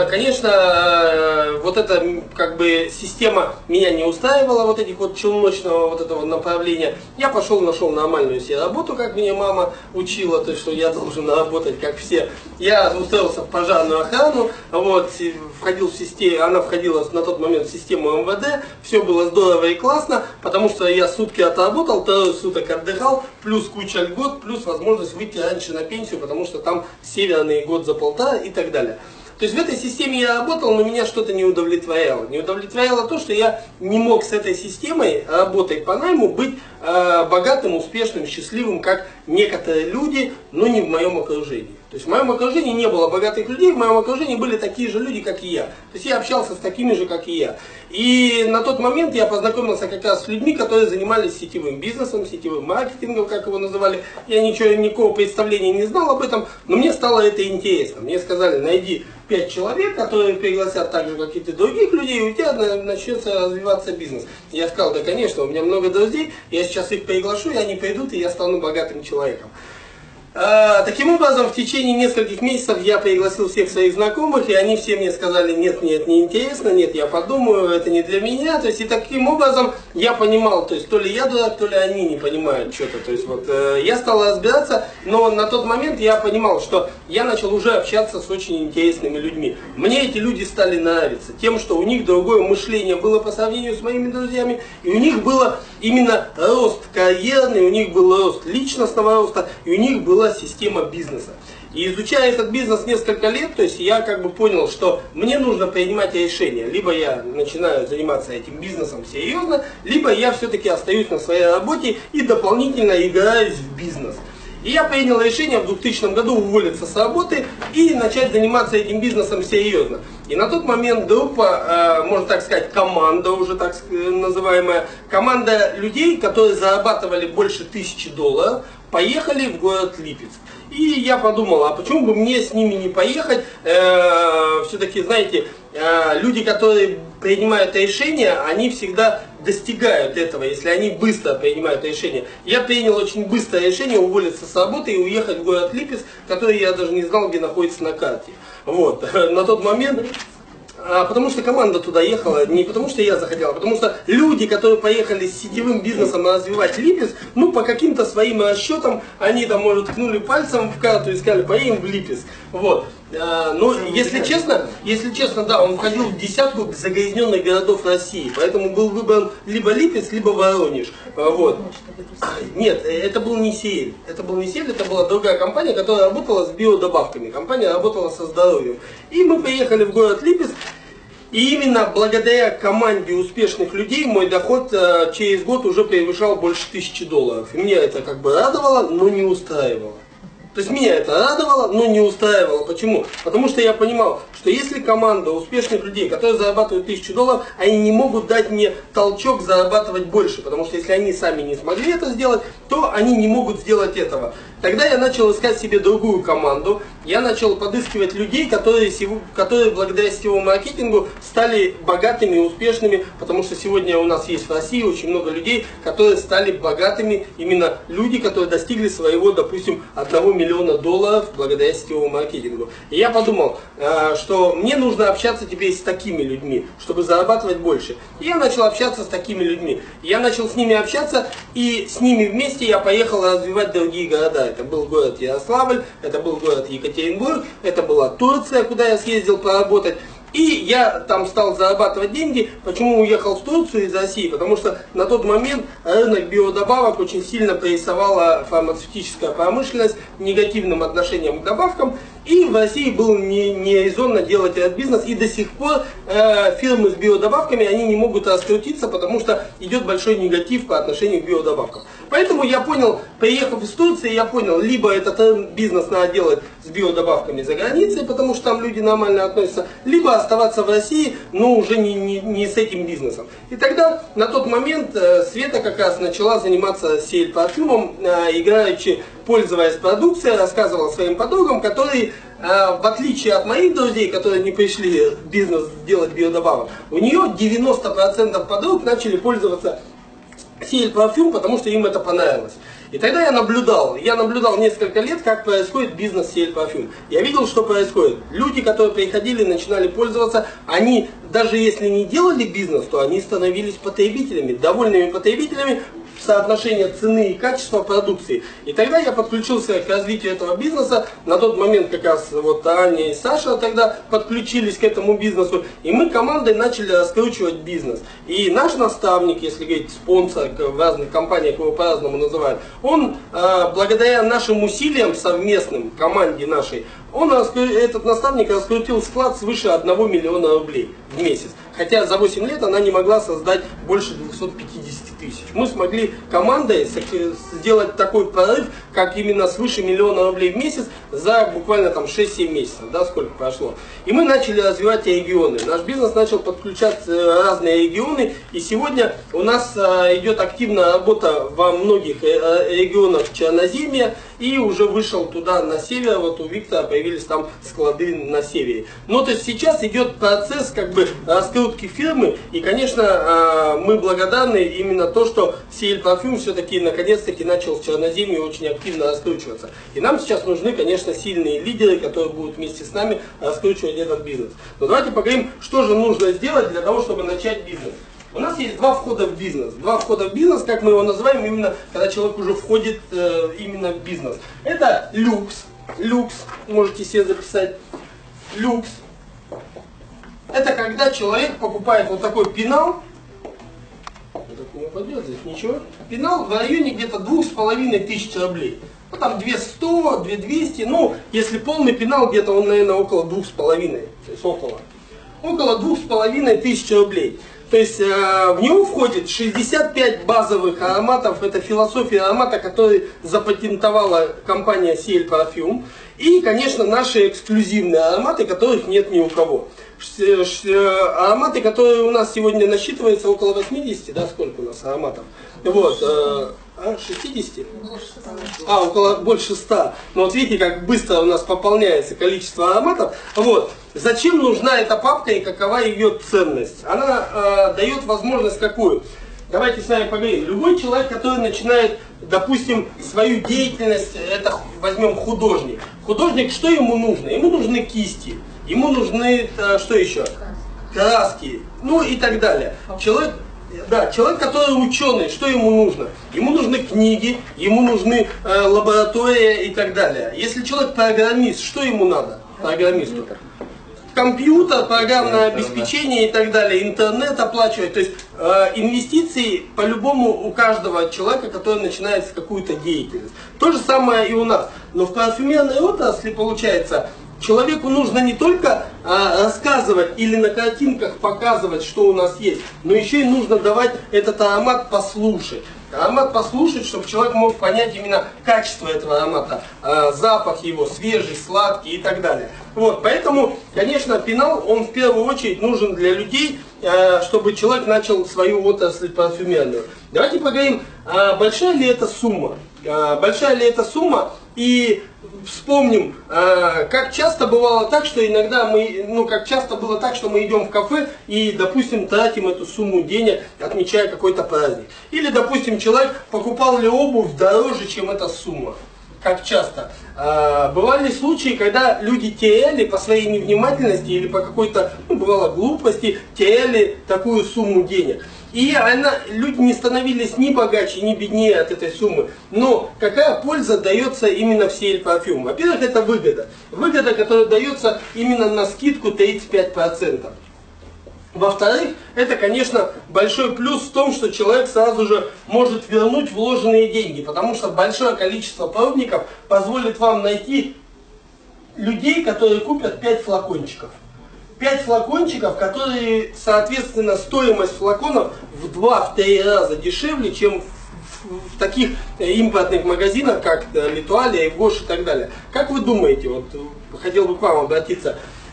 конечно, вот эта как бы система меня не устраивала, вот этих вот челночного вот этого направления. Я пошел, нашел нормальную себе работу, как меня мама учила, то есть, что я должен работать, как все. Я устроился в пожарную охрану, вот, входил в систему, она входила на тот момент в систему эм вэ дэ, все было здорово и классно, потому что я сутки отработал, трое суток отдыхал, плюс куча льгот, плюс возможность выйти раньше на пенсию, потому что там северный год за полтора и так далее. То есть в этой системе я работал, но меня что-то не удовлетворяло. Не удовлетворяло то, что я не мог с этой системой, работой по найму, быть э, богатым, успешным, счастливым, как некоторые люди, но не в моем окружении. То есть в моем окружении не было богатых людей, в моем окружении были такие же люди, как и я. То есть я общался с такими же, как и я. И на тот момент я познакомился как раз с людьми, которые занимались сетевым бизнесом, сетевым маркетингом, как его называли. Я ничего, никакого представления не знал об этом, но мне стало это интересно. Мне сказали, найди пять человек, которые пригласят так же, как и ты, других людей, и у тебя начнется развиваться бизнес. Я сказал, да, конечно, у меня много друзей, я сейчас их приглашу, и они придут, и я стану богатым человеком. А, таким образом, в течение нескольких месяцев я пригласил всех своих знакомых, и они все мне сказали, нет, нет, не интересно, нет, я подумаю, это не для меня. То есть, и таким образом я понимал, то есть, то ли я дурак, то ли они не понимают что-то. То есть, вот, э, я стал разбираться, но на тот момент я понимал, что я начал уже общаться с очень интересными людьми. Мне эти люди стали нравиться тем, что у них другое мышление было по сравнению с моими друзьями, и у них было именно рост карьерный, у них был рост личностного роста, и у них была система бизнеса. И изучая этот бизнес несколько лет, то есть я как бы понял, что мне нужно принимать решения. Либо я начинаю заниматься этим бизнесом серьезно, либо я все-таки остаюсь на своей работе и дополнительно играюсь в бизнес. И я принял решение в двухтысячном году уволиться с работы и начать заниматься этим бизнесом серьезно. И на тот момент группа, можно так сказать, команда уже так называемая, команда людей, которые зарабатывали больше тысячи долларов, поехали в город Липецк. И я подумал, а почему бы мне с ними не поехать? Э, все-таки, знаете, э, люди, которые принимают решения, они всегда достигают этого, если они быстро принимают решения. Я принял очень быстрое решение уволиться с работы и уехать в город Липецк, который я даже не знал, где находится на карте. Вот. На тот момент... А потому что команда туда ехала, не потому что я захотел, а потому что люди, которые поехали с сетевым бизнесом развивать Липецк, ну по каким-то своим расчетам, они там, может, ткнули пальцем в карту и сказали, поедем в Липецк. Вот. А, но если честно, если честно, да, он входил в десятку загрязненных городов России, поэтому был выбран либо Липецк, либо Воронеж. Вот. Нет, это был не Сиэль, это был не Сиэль, это была другая компания, которая работала с биодобавками, компания работала со здоровьем. И мы приехали в город Липецк. И именно благодаря команде успешных людей мой доход э, через год уже превышал больше тысячи долларов. И меня это как бы радовало, но не устраивало. То есть меня это радовало, но не устраивало. Почему? Потому что я понимал, что если команда успешных людей, которые зарабатывают тысячу долларов, они не могут дать мне толчок зарабатывать больше. Потому что если они сами не смогли это сделать, то они не могут сделать этого. Тогда я начал искать себе другую команду. Я начал подыскивать людей, которые, которые благодаря сетевому маркетингу стали богатыми и успешными. Потому что сегодня у нас есть в России очень много людей, которые стали богатыми. Именно люди, которые достигли своего, допустим, одного миллиона долларов благодаря сетевому маркетингу. И я подумал, что мне нужно общаться теперь с такими людьми, чтобы зарабатывать больше. И я начал общаться с такими людьми. Я начал с ними общаться, и с ними вместе я поехал развивать другие города. Это был город Ярославль, это был город Екатеринбург, это была Турция, куда я съездил поработать. И я там стал зарабатывать деньги. Почему уехал в Турцию из России? Потому что на тот момент рынок биодобавок очень сильно прессовала фармацевтическая промышленность негативным отношением к добавкам. И в России было не, не резонно делать этот бизнес. И до сих пор э, фирмы с биодобавками, они не могут раскрутиться, потому что идет большой негатив по отношению к биодобавкам. Поэтому я понял, приехав из Турции, я понял, либо этот бизнес надо делать с биодобавками за границей, потому что там люди нормально относятся, либо оставаться в России, но уже не, не, не с этим бизнесом. И тогда на тот момент э, Света как раз начала заниматься сельпарфюмом, э, играючи, пользуясь продукцией, рассказывала своим подругам, которые, э, в отличие от моих друзей, которые не пришли в бизнес делать биодобавок, у нее девяносто процентов подруг начали пользоваться сельпарфюм, потому что им это понравилось. И тогда я наблюдал, я наблюдал несколько лет, как происходит бизнес сельпарфюм. Я видел, что происходит. Люди, которые приходили, начинали пользоваться, они, даже если не делали бизнес, то они становились потребителями, довольными потребителями, соотношение цены и качества продукции. И тогда я подключился к развитию этого бизнеса. На тот момент как раз вот Аня и Саша тогда подключились к этому бизнесу. И мы командой начали раскручивать бизнес. И наш наставник, если говорить спонсор, в разных компаниях его по-разному называют, он э, благодаря нашим усилиям совместным, команде нашей, он, этот наставник раскрутил склад свыше одного миллиона рублей в месяц. Хотя за восемь лет она не могла создать больше двухсот пятидесяти тысяч. Мы смогли командой сделать такой прорыв, как именно свыше миллиона рублей в месяц за буквально там шесть-семь месяцев, да, сколько прошло. И мы начали развивать регионы. Наш бизнес начал подключать разные регионы. И сегодня у нас идет активная работа во многих регионах Черноземья. И уже вышел туда на север, вот у Виктора появились там склады на севере. Но то есть сейчас идет процесс как бы раскрутки фирмы. И конечно мы благодарны именно то, что Сиэль Парфюм все-таки наконец-таки начал в Черноземье очень активно раскручиваться. И нам сейчас нужны, конечно, сильные лидеры, которые будут вместе с нами раскручивать этот бизнес. Но давайте поговорим, что же нужно сделать для того, чтобы начать бизнес. У нас есть два входа в бизнес. Два входа в бизнес, как мы его называем, именно когда человек уже входит э, именно в бизнес. Это люкс. Люкс, можете себе записать. Люкс. Это когда человек покупает вот такой пенал. Не упадет здесь ничего. Пенал в районе где-то двух с половиной тысяч рублей. Ну там две сто, две двести. Ну, если полный пенал, где-то он, наверное, около двух с половиной. То есть около. Около двух с половиной тысяч рублей. То есть э, в него входит шестьдесят пять базовых ароматов. Это философия аромата, который запатентовала компания Сиэль Парфюм. И, конечно, наши эксклюзивные ароматы, которых нет ни у кого. Ароматы, которые у нас сегодня насчитываются около восьмидесяти, да, сколько у нас ароматов? Вот, э, а, шестидесяти? А, около больше ста. Но вот видите, как быстро у нас пополняется количество ароматов. Вот. Зачем нужна эта папка и какова ее ценность? Она э, дает возможность какую? Давайте с вами поговорим. Любой человек, который начинает, допустим, свою деятельность, это возьмем художник. Художник, что ему нужно? Ему нужны кисти, ему нужны, что еще? Краски, ну и так далее. Человек, да, человек, который ученый, что ему нужно? Ему нужны книги, ему нужны э, лаборатория и так далее. Если человек программист, что ему надо программисту? Компьютер, программное обеспечение и так далее, интернет оплачивать. То есть э, инвестиции по-любому у каждого человека, который начинает какую-то деятельность. То же самое и у нас. Но в парфюмерной отрасли получается, человеку нужно не только а, рассказывать или на картинках показывать, что у нас есть, но еще и нужно давать этот аромат послушать. Аромат послушать, чтобы человек мог понять именно качество этого аромата, э, запах его, свежий, сладкий и так далее. Вот, поэтому, конечно, пенал, он в первую очередь нужен для людей, э, чтобы человек начал свою отрасль парфюмерную. Давайте поговорим, э, большая ли это сумма. Э, большая ли это сумма, и вспомним, э, как часто бывало так, что иногда мы, ну как часто было так, что мы идем в кафе и, допустим, тратим эту сумму денег, отмечая какой-то праздник. Или, допустим, человек покупал ли обувь дороже, чем эта сумма. Как часто. Э, бывали случаи, когда люди теряли по своей невнимательности или по какой-то, ну, бывало, глупости, теряли такую сумму денег. И она, люди не становились ни богаче, ни беднее от этой суммы. Но какая польза дается именно в Сиэль Парфюм? Во-первых, это выгода. Выгода, которая дается именно на скидку тридцать пять процентов. Во-вторых, это, конечно, большой плюс в том, что человек сразу же может вернуть вложенные деньги. Потому что большое количество пробников позволит вам найти людей, которые купят пять флакончиков. пять флакончиков, которые, соответственно, стоимость флаконов в два-три раза дешевле, чем в, в, в таких импортных магазинах, как Литуалия, Евгош и так далее. Как вы думаете, вот хотел бы к вам обратиться,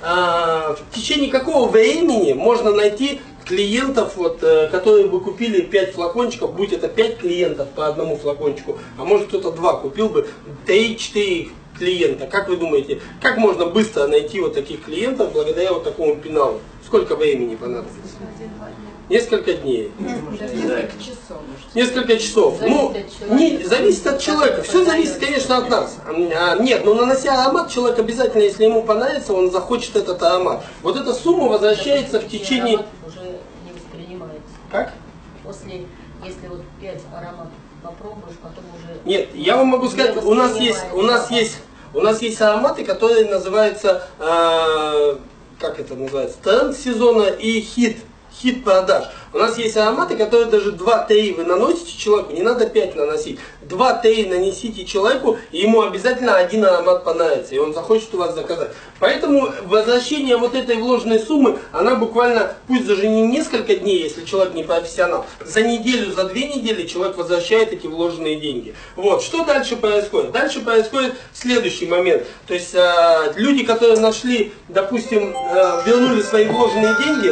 а, в течение какого времени можно найти клиентов, вот, которые бы купили пять флакончиков, будь это пять клиентов по одному флакончику, а может кто-то два купил бы, три-четыре клиента. Как вы думаете, как можно быстро найти вот таких клиентов благодаря вот такому пеналу? Сколько времени понадобится? Несколько дней. Несколько часов. Несколько часов. Ну, не, зависит от человека. Все зависит, конечно, от нас. А, нет, но нанося аромат, человек обязательно, если ему понравится, он захочет этот аромат. Вот эта сумма возвращается в течение... Уже не воспринимается. Как? После, если вот пять ароматов попробуешь, потом уже... Нет, я вам могу сказать, у нас есть, у нас есть, у нас есть ароматы, которые называются, э, как это называется, тренд сезона и хит. Хит продаж. У нас есть ароматы, которые даже два-три вы наносите человеку, не надо пять наносить. два-три нанесите человеку, и ему обязательно один аромат понравится, и он захочет у вас заказать. Поэтому возвращение вот этой вложенной суммы, она буквально, пусть даже не несколько дней, если человек не профессионал, за неделю, за две недели человек возвращает эти вложенные деньги. Вот, что дальше происходит? Дальше происходит следующий момент. То есть э, люди, которые нашли, допустим, э, вернули свои вложенные деньги,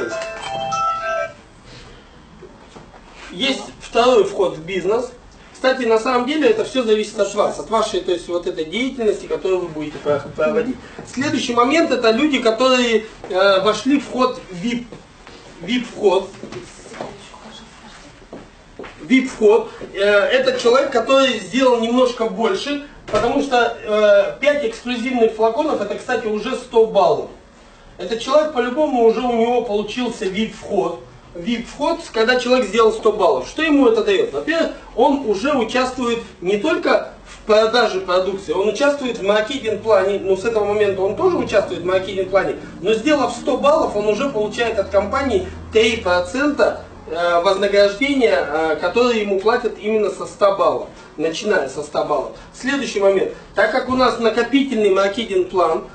есть второй вход в бизнес. Кстати, на самом деле это все зависит от вас, от вашей, то есть вот этой деятельности, которую вы будете проводить. Следующий момент — это люди, которые э, вошли в вход ви ай пи-вход. ви ай пи-вход. Э, это человек, который сделал немножко больше, потому что э, пять эксклюзивных флаконов — это, кстати, уже сто баллов. Этот человек по-любому уже у него получился ви ай пи-вход. ви ай пи-вход, когда человек сделал сто баллов. Что ему это дает? Во-первых, он уже участвует не только в продаже продукции, он участвует в маркетинг-плане, ну с этого момента он тоже участвует в маркетинг-плане, но сделав сто баллов, он уже получает от компании три процента вознаграждения, которое ему платят именно со ста баллов, начиная со ста баллов. Следующий момент. Так как у нас накопительный маркетинг-план,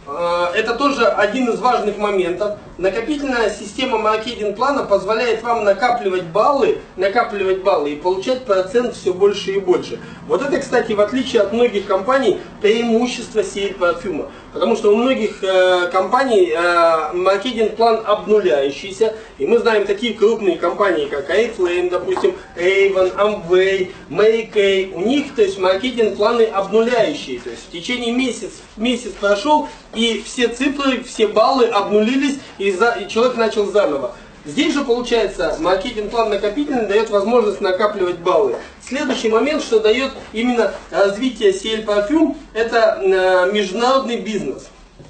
это тоже один из важных моментов. Накопительная система маркетинг-плана позволяет вам накапливать баллы, накапливать баллы и получать процент все больше и больше. Вот это, кстати, в отличие от многих компаний, преимущество сеть парфюма. Потому что у многих э, компаний э, маркетинг-план обнуляющийся. И мы знаем такие крупные компании, как Oriflame, допустим, Avon, Amway, Mary Kay. У них, то есть, маркетинг-планы обнуляющие. То есть в течение месяца, месяц прошел, и все цифры, все баллы обнулились, и, за, и человек начал заново. Здесь же, получается, маркетинг-план накопительный дает возможность накапливать баллы. Следующий момент, что дает именно развитие си эл Parfum, это э, международный бизнес.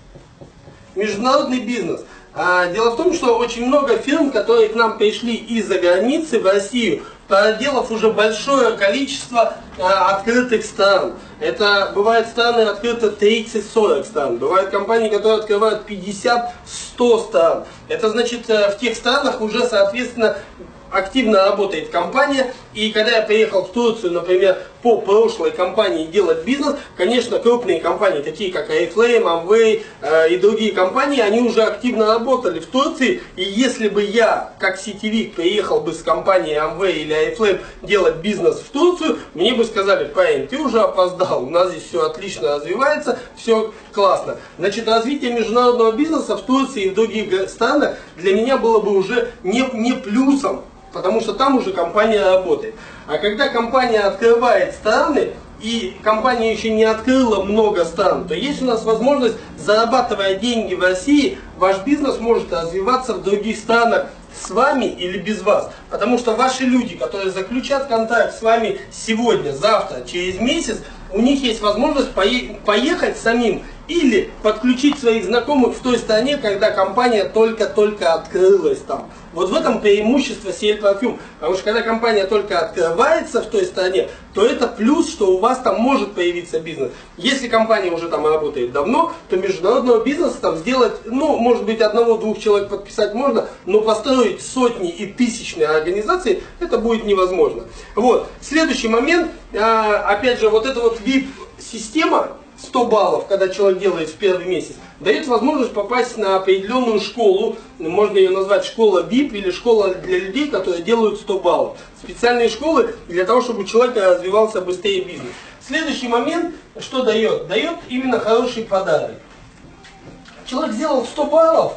Международный бизнес. А, дело в том, что очень много фирм, которые к нам пришли из-за границы в Россию, проделав уже большое количество а, открытых стран. Это бывают страны открыты тридцать-сорок стран. Бывают компании, которые открывают пятьдесят-сто стран. Это значит, в тех странах уже, соответственно, активно работает компания. И когда я приехал в Турцию, например, по прошлой компании делать бизнес, конечно, крупные компании, такие как Oriflame, Amway э, и другие компании, они уже активно работали в Турции. И если бы я, как сетевик, приехал бы с компанией Amway или Oriflame делать бизнес в Турцию, мне бы сказали: парень, ты уже опоздал, у нас здесь все отлично развивается, все классно. Значит, развитие международного бизнеса в Турции и в других странах для меня было бы уже не, не плюсом, потому что там уже компания работает. А когда компания открывает страны, и компания еще не открыла много стран, то есть у нас возможность, зарабатывая деньги в России, ваш бизнес может развиваться в других странах с вами или без вас. Потому что ваши люди, которые заключат контракт с вами сегодня, завтра, через месяц, у них есть возможность поехать самим или подключить своих знакомых в той стране, когда компания только-только открылась там. Вот в этом преимущество си эл Parfum. Потому что когда компания только открывается в той стране, то это плюс, что у вас там может появиться бизнес. Если компания уже там работает давно, то международного бизнеса там сделать, ну, может быть, одного-двух человек подписать можно, но построить сотни и тысячные организации, это будет невозможно. Вот. Следующий момент, опять же, вот эта вот ви ай пи-система, сто баллов, когда человек делает в первый месяц, дает возможность попасть на определенную школу, можно ее назвать школа ви ай пи или школа для людей, которые делают сто баллов. Специальные школы для того, чтобы у человека развивался быстрее бизнес. Следующий момент, что дает? Дает именно хороший подарок. Человек сделал сто баллов,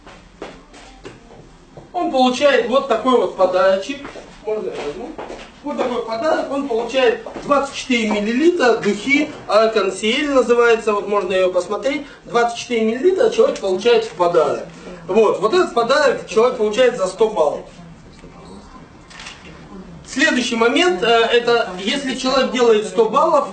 он получает вот такой вот подарочек. Можно я возьму? Вот такой подарок, он получает двадцать четыре миллилитра духи Арк-en-Ciel называется, вот можно ее посмотреть. двадцать четыре миллилитра человек получает в подарок. Вот, вот этот подарок человек получает за сто баллов. Следующий момент, это если человек делает сто баллов,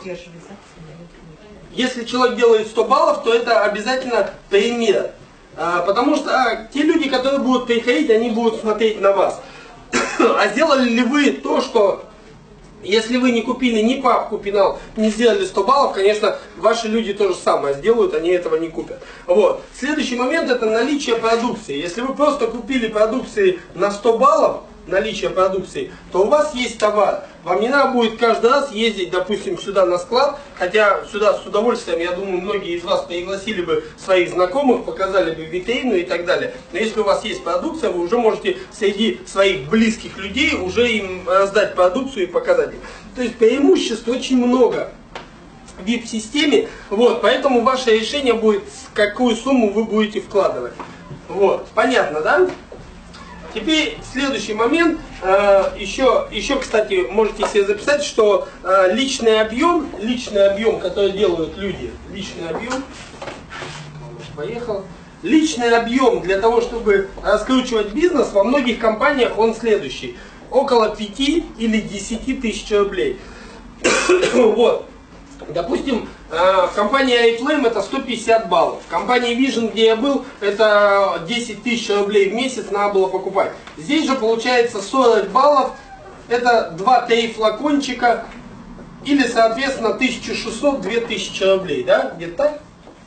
если человек делает сто баллов, то это обязательно пример. Потому что те люди, которые будут приходить, они будут смотреть на вас. А сделали ли вы то, что Если вы не купили ни папку пенал, не сделали сто баллов, конечно, ваши люди то же самое сделают, они этого не купят. Вот. Следующий момент — это наличие продукции. Если вы просто купили продукции на сто баллов, наличие продукции, то у вас есть товар. Вам не надо будет каждый раз ездить, допустим, сюда на склад, хотя сюда с удовольствием, я думаю, многие из вас пригласили бы своих знакомых, показали бы витрину и так далее. Но если у вас есть продукция, вы уже можете среди своих близких людей уже им раздать продукцию и показать им. То есть преимуществ очень много в ви ай пи-системе, вот, поэтому ваше решение будет, какую сумму вы будете вкладывать. Вот, понятно, да? Теперь следующий момент, э, еще, еще, кстати, можете себе записать, что э, личный объем, личный объем, который делают люди, личный объем, поехал, личный объем для того, чтобы раскручивать бизнес, во многих компаниях он следующий, около пяти или десяти тысяч рублей. Вот. Допустим, в компании Oriflame это сто пятьдесят баллов. В компании Vision, где я был, это десять тысяч рублей в месяц надо было покупать. Здесь же получается сорок баллов, это два-три флакончика, или, соответственно, тысяча шестьсот — две тысячи рублей, да, где-то так?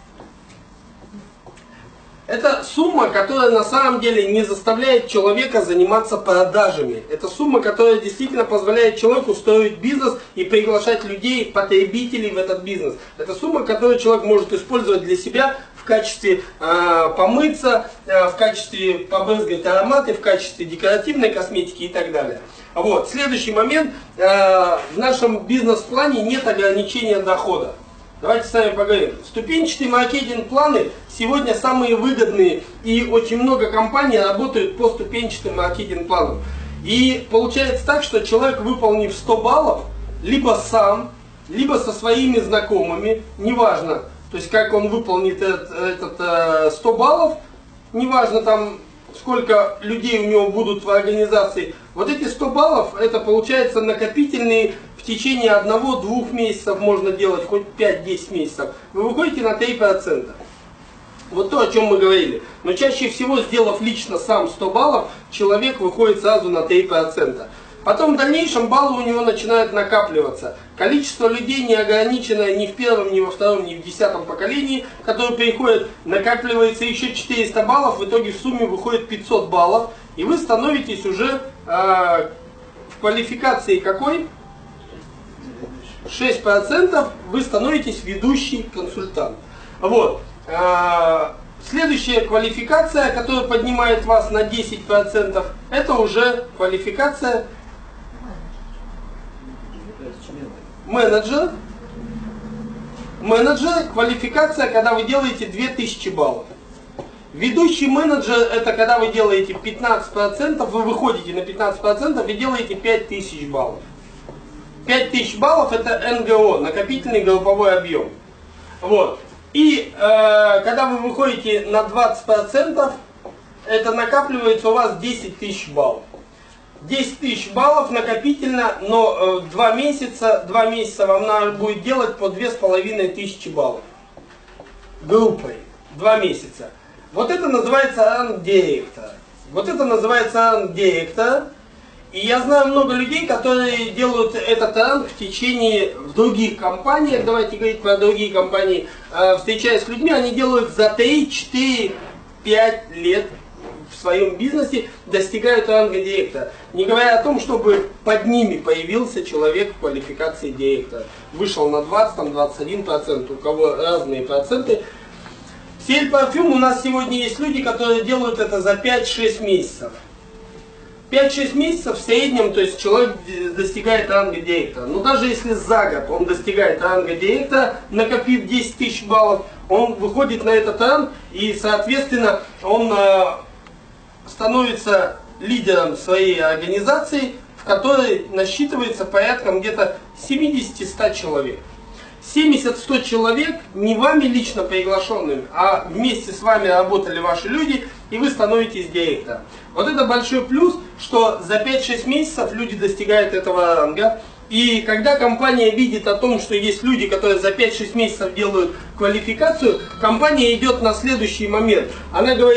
Это сумма, которая на самом деле не заставляет человека заниматься продажами. Это сумма, которая действительно позволяет человеку строить бизнес и приглашать людей, потребителей в этот бизнес. Это сумма, которую человек может использовать для себя в качестве э, помыться, э, в качестве побрызгать ароматы, в качестве декоративной косметики и так далее. Вот. Следующий момент. Э, в нашем бизнес-плане нет ограничения дохода. Давайте с вами поговорим. Ступенчатые маркетинг-планы сегодня самые выгодные, и очень много компаний работают по ступенчатым маркетинг-планам. И получается так, что человек, выполнив сто баллов, либо сам, либо со своими знакомыми, неважно, то есть как он выполнит этот, этот сто баллов, неважно там сколько людей у него будут в организации, вот эти сто баллов, это получается накопительные. В течение одного-двух месяцев можно делать, хоть пять-десять месяцев, вы выходите на три процента. Вот то, о чем мы говорили. Но чаще всего, сделав лично сам сто баллов, человек выходит сразу на три процента. Потом в дальнейшем баллы у него начинают накапливаться. Количество людей не ограничено ни в первом, ни во втором, ни в десятом поколении, которые приходят, накапливается еще четыреста баллов, в итоге в сумме выходит пятьсот баллов. И вы становитесь уже э, в квалификации какой? шесть процентов вы становитесь ведущий консультант. Вот. Следующая квалификация, которая поднимает вас на десять процентов, это уже квалификация менеджер. Менеджер, квалификация, когда вы делаете две тысячи баллов. Ведущий менеджер, это когда вы делаете пятнадцать процентов, вы выходите на пятнадцать процентов и делаете пять тысяч баллов. пять тысяч баллов это эн гэ о, накопительный групповой объем. Вот. И э, когда вы выходите на двадцать процентов, это накапливается у вас десять тысяч баллов. десять тысяч баллов накопительно, но э, два месяца, два месяца вам надо будет делать по две с половиной тысячи баллов. Группой. Два месяца. Вот это называется ранг директора. Вот это называется ранг директора. И я знаю много людей, которые делают этот ранг в течение в других компаниях, давайте говорить про другие компании, э, встречаясь с людьми, они делают за три, четыре, пять лет в своем бизнесе, достигают ранга директора. Не говоря о том, чтобы под ними появился человек в квалификации директора. Вышел на двадцать, там двадцать один процент, у кого разные проценты. В Сель-Парфюм у нас сегодня есть люди, которые делают это за пять-шесть месяцев. пять-шесть месяцев в среднем, то есть человек достигает ранга директора. Но даже если за год он достигает ранга директора, накопив десять тысяч баллов, он выходит на этот ранг и, соответственно, он э, становится лидером своей организации, в которой насчитывается порядком где-то семьдесят-сто человек. семьдесят-сто человек не вами лично приглашенными, а вместе с вами работали ваши люди, и вы становитесь директором. Вот это большой плюс, что за пять-шесть месяцев люди достигают этого ранга. И когда компания видит о том, что есть люди, которые за пять-шесть месяцев делают квалификацию, компания идет на следующий момент. Она говорит: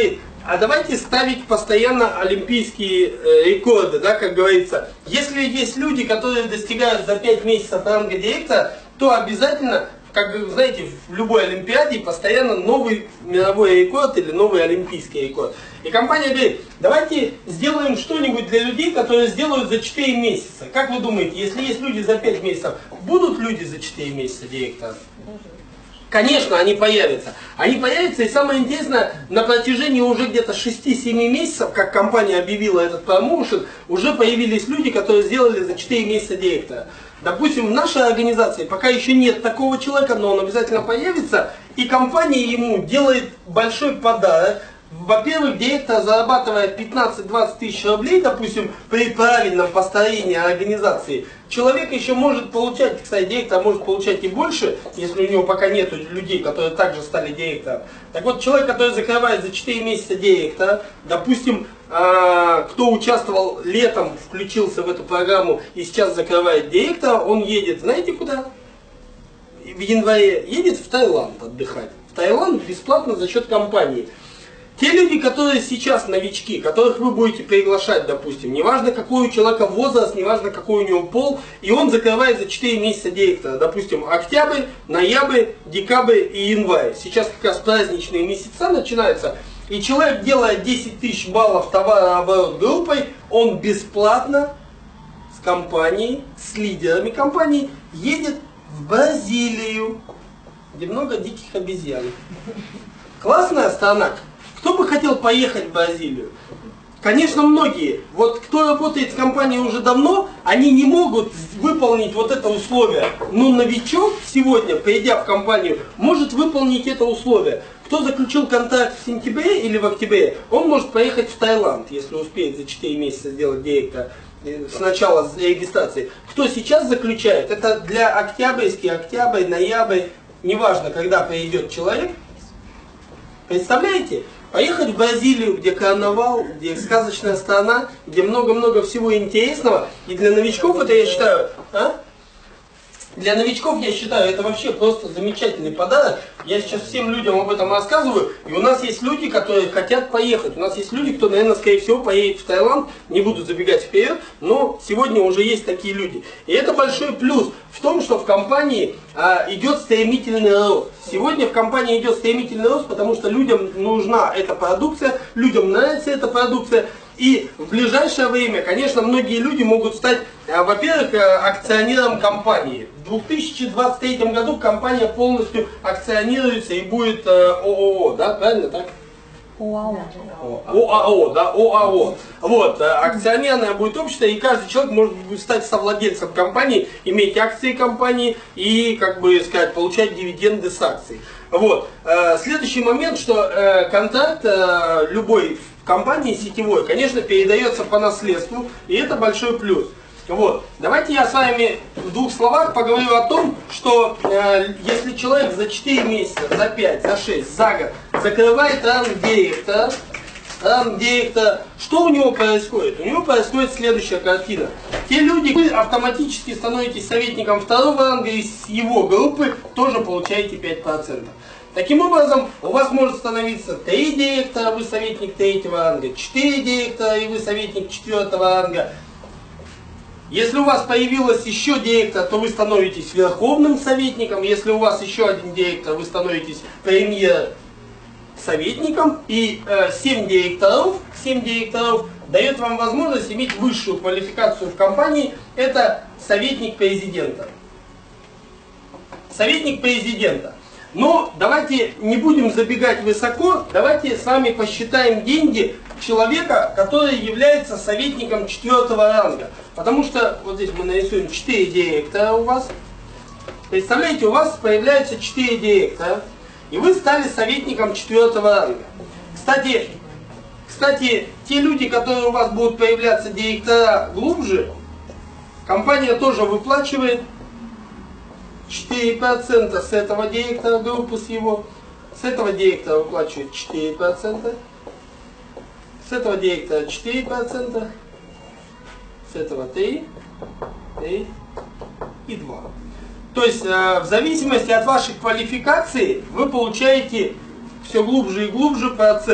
а давайте ставить постоянно олимпийские э, рекорды, да, как говорится. Если есть люди, которые достигают за пять месяцев ранга директора, то обязательно, как вы знаете, в любой олимпиаде постоянно новый мировой рекорд или новый олимпийский рекорд. И компания говорит, давайте сделаем что-нибудь для людей, которые сделают за четыре месяца. Как вы думаете, если есть люди за пять месяцев, будут люди за четыре месяца директора? Конечно, они появятся. Они появятся, и самое интересное, на протяжении уже где-то шести-семи месяцев, как компания объявила этот промоушен, уже появились люди, которые сделали за четыре месяца директора. Допустим, в нашей организации пока еще нет такого человека, но он обязательно появится, и компания ему делает большой подарок. Во-первых, директор зарабатывает пятнадцать-двадцать тысяч рублей, допустим, при правильном построении организации. Человек еще может получать, кстати, директор может получать и больше, если у него пока нет людей, которые также стали директором. Так вот, человек, который закрывает за четыре месяца директора, допустим, кто участвовал летом, включился в эту программу и сейчас закрывает директора, он едет, знаете куда? В январе едет в Таиланд отдыхать. В Таиланд бесплатно за счет компании. Те люди, которые сейчас новички, которых вы будете приглашать, допустим, неважно какой у человека возраст, неважно какой у него пол, и он закрывает за четыре месяца директора, допустим, октябрь, ноябрь, декабрь и январь. Сейчас как раз праздничные месяца начинаются, и человек делает десять тысяч баллов товарооборот группой, он бесплатно с компанией, с лидерами компании едет в Бразилию, где много диких обезьян. Классная страна. Кто бы хотел поехать в Бразилию? Конечно, многие. Вот кто работает в компании уже давно, они не могут выполнить вот это условие. Но новичок сегодня, придя в компанию, может выполнить это условие. Кто заключил контракт в сентябре или в октябре, он может поехать в Таиланд, если успеет за четыре месяца сделать директора с начала регистрации. Кто сейчас заключает, это для октябрьский, октябрь, ноябрь, неважно, когда придет человек. Представляете? Поехать в Бразилию, где карнавал, где сказочная страна, где много-много всего интересного. И для новичков это, я считаю, а? Для новичков, я считаю, это вообще просто замечательный подарок. Я сейчас всем людям об этом рассказываю. И у нас есть люди, которые хотят поехать. У нас есть люди, кто, наверное, скорее всего, поедет в Таиланд. Не буду забегать вперед, но сегодня уже есть такие люди. И это большой плюс в том, что в компании а, идет стремительный рост. Сегодня в компании идет стремительный рост, потому что людям нужна эта продукция, людям нравится эта продукция. И в ближайшее время, конечно, многие люди могут стать, во-первых, акционером компании. В две тысячи двадцать третьем году компания полностью акционируется и будет ООО, да, правильно так? ОАО. ОАО, да, ОАО. Вот, акционерное будет общество, и каждый человек может стать совладельцем компании, иметь акции компании и, как бы сказать, получать дивиденды с акций. Вот. Следующий момент, что контракт любой компании сетевой, конечно, передается по наследству, и это большой плюс. Вот. Давайте я с вами в двух словах поговорю о том, что э, если человек за четыре месяца, за пять, за шесть, за год закрывает ранг директора, ранг директора, что у него происходит? У него происходит следующая картина. Те люди, вы автоматически становитесь советником второго ранга, и с его группы тоже получаете пять процентов. Таким образом, у вас может становиться три директора, вы советник третьего ранга, четыре директора, и вы советник четвертого ранга. Если у вас появилось еще директор, то вы становитесь верховным советником. Если у вас еще один директор, вы становитесь премьер-советником. И э, семь директоров, семь директоров дает вам возможность иметь высшую квалификацию в компании. Это советник президента. Советник президента. Но давайте не будем забегать высоко, давайте с вами посчитаем деньги человека, который является советником четвертого ранга. Потому что вот здесь мы нарисуем четыре директора у вас. Представляете, у вас появляется четыре директора, и вы стали советником четвертого ранга. Кстати, кстати, те люди, которые у вас будут появляться директора глубже, компания тоже выплачивает четыре процента с этого директора группы, с его, с этого директора выплачивает четыре процента, с этого директора четыре процента, с этого три, три и два. То есть э, в зависимости от вашей квалификации вы получаете все глубже и глубже процент.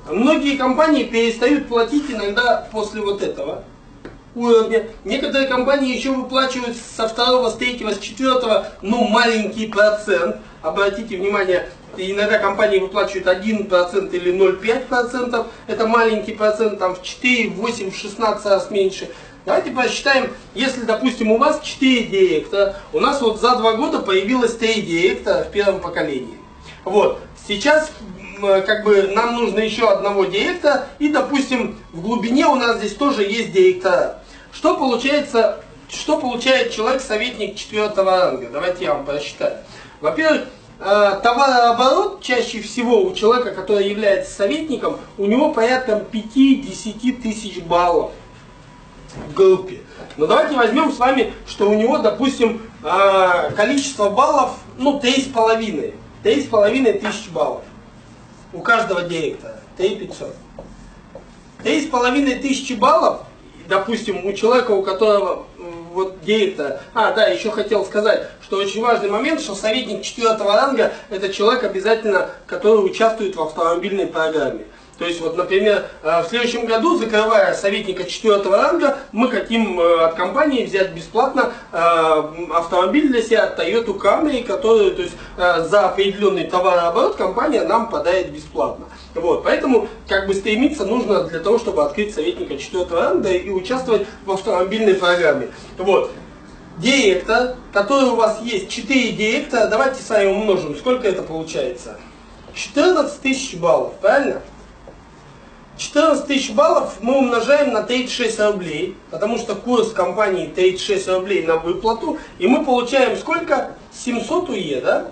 Многие компании перестают платить иногда после вот этого уровня. Некоторые компании еще выплачивают со второго, с третьего, с четвертого, ну, маленький процент. Обратите внимание, иногда компании выплачивают один процент или ноль целых пять десятых процента. Это маленький процент, там в четыре, в восемь, в шестнадцать раз меньше. Давайте посчитаем, если, допустим, у вас четыре директора, у нас вот за два года появилось три директора в первом поколении. Вот, сейчас как бы нам нужно еще одного директора, и, допустим, в глубине у нас здесь тоже есть директора. Что получается, что получает человек-советник четвертого ранга? Давайте я вам просчитаю. Во-первых, товарооборот чаще всего у человека, который является советником, у него порядка пяти-десяти тысяч баллов в группе. Но давайте возьмем с вами, что у него, допустим, количество баллов, ну, три с половиной. три с половиной тысяч баллов. У каждого директора. три тысячи пятьсот. три с половиной тысячи баллов, допустим, у человека, у которого вот директора. А, да, еще хотел сказать, что очень важный момент, что советник четвертого ранга это человек обязательно, который участвует в автомобильной программе. То есть, вот, например, в следующем году, закрывая советника четвертого ранга, мы хотим от компании взять бесплатно автомобиль для себя Toyota Camry, который, то есть, за определенный товарооборот компания нам подарит бесплатно. Вот, поэтому, как бы, стремиться нужно для того, чтобы открыть советника четвертого ранга и участвовать в автомобильной программе. Вот. Директор, который у вас есть, четыре директора, давайте с вами умножим. Сколько это получается? четырнадцать тысяч баллов, правильно? четырнадцать тысяч баллов мы умножаем на тридцать шесть рублей, потому что курс компании тридцать шесть рублей на выплату, и мы получаем сколько? семьсот УЕ, да?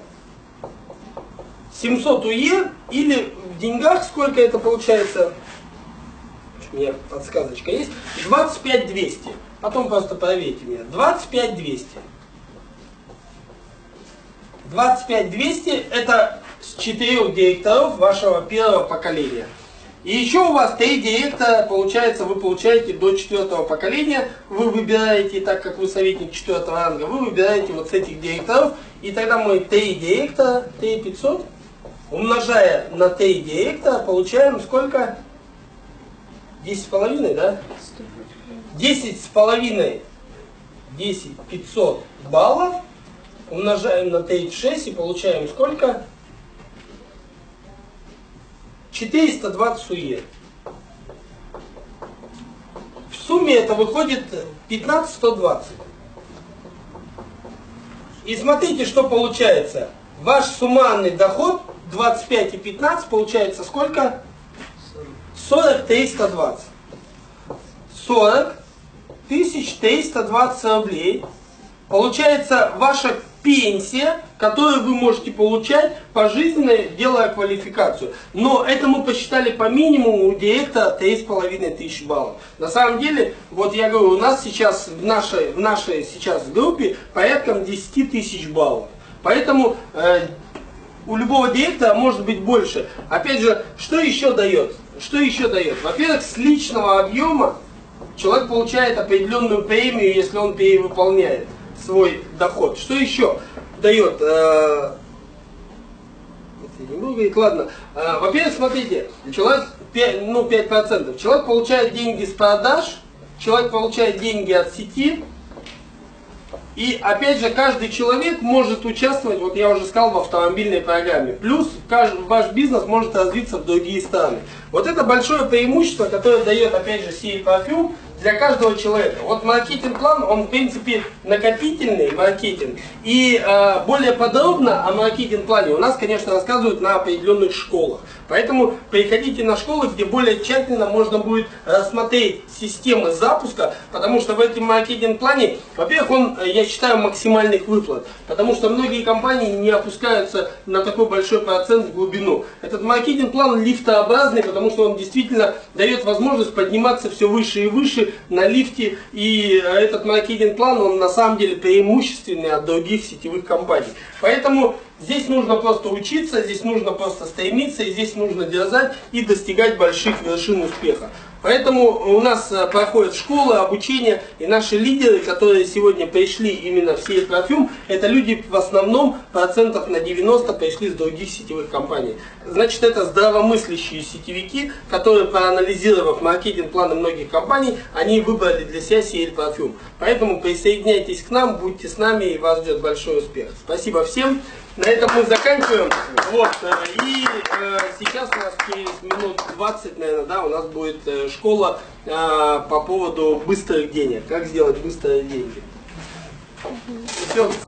семьсот УЕ, или в деньгах сколько это получается? У меня подсказочка есть. двадцать пять двести. Потом просто проверьте меня. двадцать пять двести. двадцать пять двести это с четырех директоров вашего первого поколения. И еще у вас три директора, получается, вы получаете до четвертого поколения, вы выбираете, так как вы советник четвертого ранга, вы выбираете вот с этих директоров, и тогда мы три директора, три тысячи пятьсот, умножая на три директора, получаем сколько? десять с половиной, да? десять с половиной, десять тысяч пятьсот баллов, умножаем на тридцать шесть и получаем сколько? четыреста двадцать УЕ. В сумме это выходит пятнадцать сто двадцать. И смотрите, что получается. Ваш суммарный доход двадцать пять и пятнадцать получается сколько? сорок триста двадцать. сорок тысяч триста двадцать рублей. Получается ваша пенсия, которую вы можете получать пожизненно, делая квалификацию. Но это мы посчитали по минимуму у директора три с половиной тысячи баллов. На самом деле, вот я говорю, у нас сейчас в нашей, в нашей сейчас группе порядка десять тысяч баллов. Поэтому э, у любого директора может быть больше. Опять же, что еще дает? Что еще дает? Во-первых, с личного объема человек получает определенную премию, если он перевыполняет свой доход. Что еще дает? Э, не буду говорить, ладно. Э, во-первых, смотрите, человек, ну, пять процентов. Человек получает деньги с продаж, человек получает деньги от сети. И опять же, каждый человек может участвовать, вот я уже сказал, в автомобильной программе. Плюс каждый, ваш бизнес может развиться в другие страны. Вот это большое преимущество, которое дает, опять же, сей парфюм для каждого человека. Вот маркетинг-план, он, в принципе, накопительный маркетинг. И э, более подробно о маркетинг-плане у нас, конечно, рассказывают на определенных школах. Поэтому приходите на школы, где более тщательно можно будет рассмотреть системы запуска, потому что в этом маркетинг-плане, во-первых, он, я считаю, максимальных выплат, потому что многие компании не опускаются на такой большой процент в глубину. Этот маркетинг-план лифтообразный, потому что он действительно дает возможность подниматься все выше и выше на лифте, и этот маркетинг-план, он на самом деле преимущественный от других сетевых компаний. Поэтому здесь нужно просто учиться, здесь нужно просто стремиться, и здесь нужно дерзать и достигать больших вершин успеха. Поэтому у нас проходят школы, обучение, и наши лидеры, которые сегодня пришли именно в Сиет Парфюм, это люди в основном процентов на девяносто пришли с других сетевых компаний. Значит, это здравомыслящие сетевики, которые, проанализировав маркетинг-планы многих компаний, они выбрали для себя Сиет Парфюм. Поэтому присоединяйтесь к нам, будьте с нами, и вас ждет большой успех. Спасибо всем. На этом мы заканчиваем. Вот. И э, сейчас у нас через минут двадцать, наверное, да, у нас будет э, школа э, по поводу быстрых денег. Как сделать быстрые деньги. Все.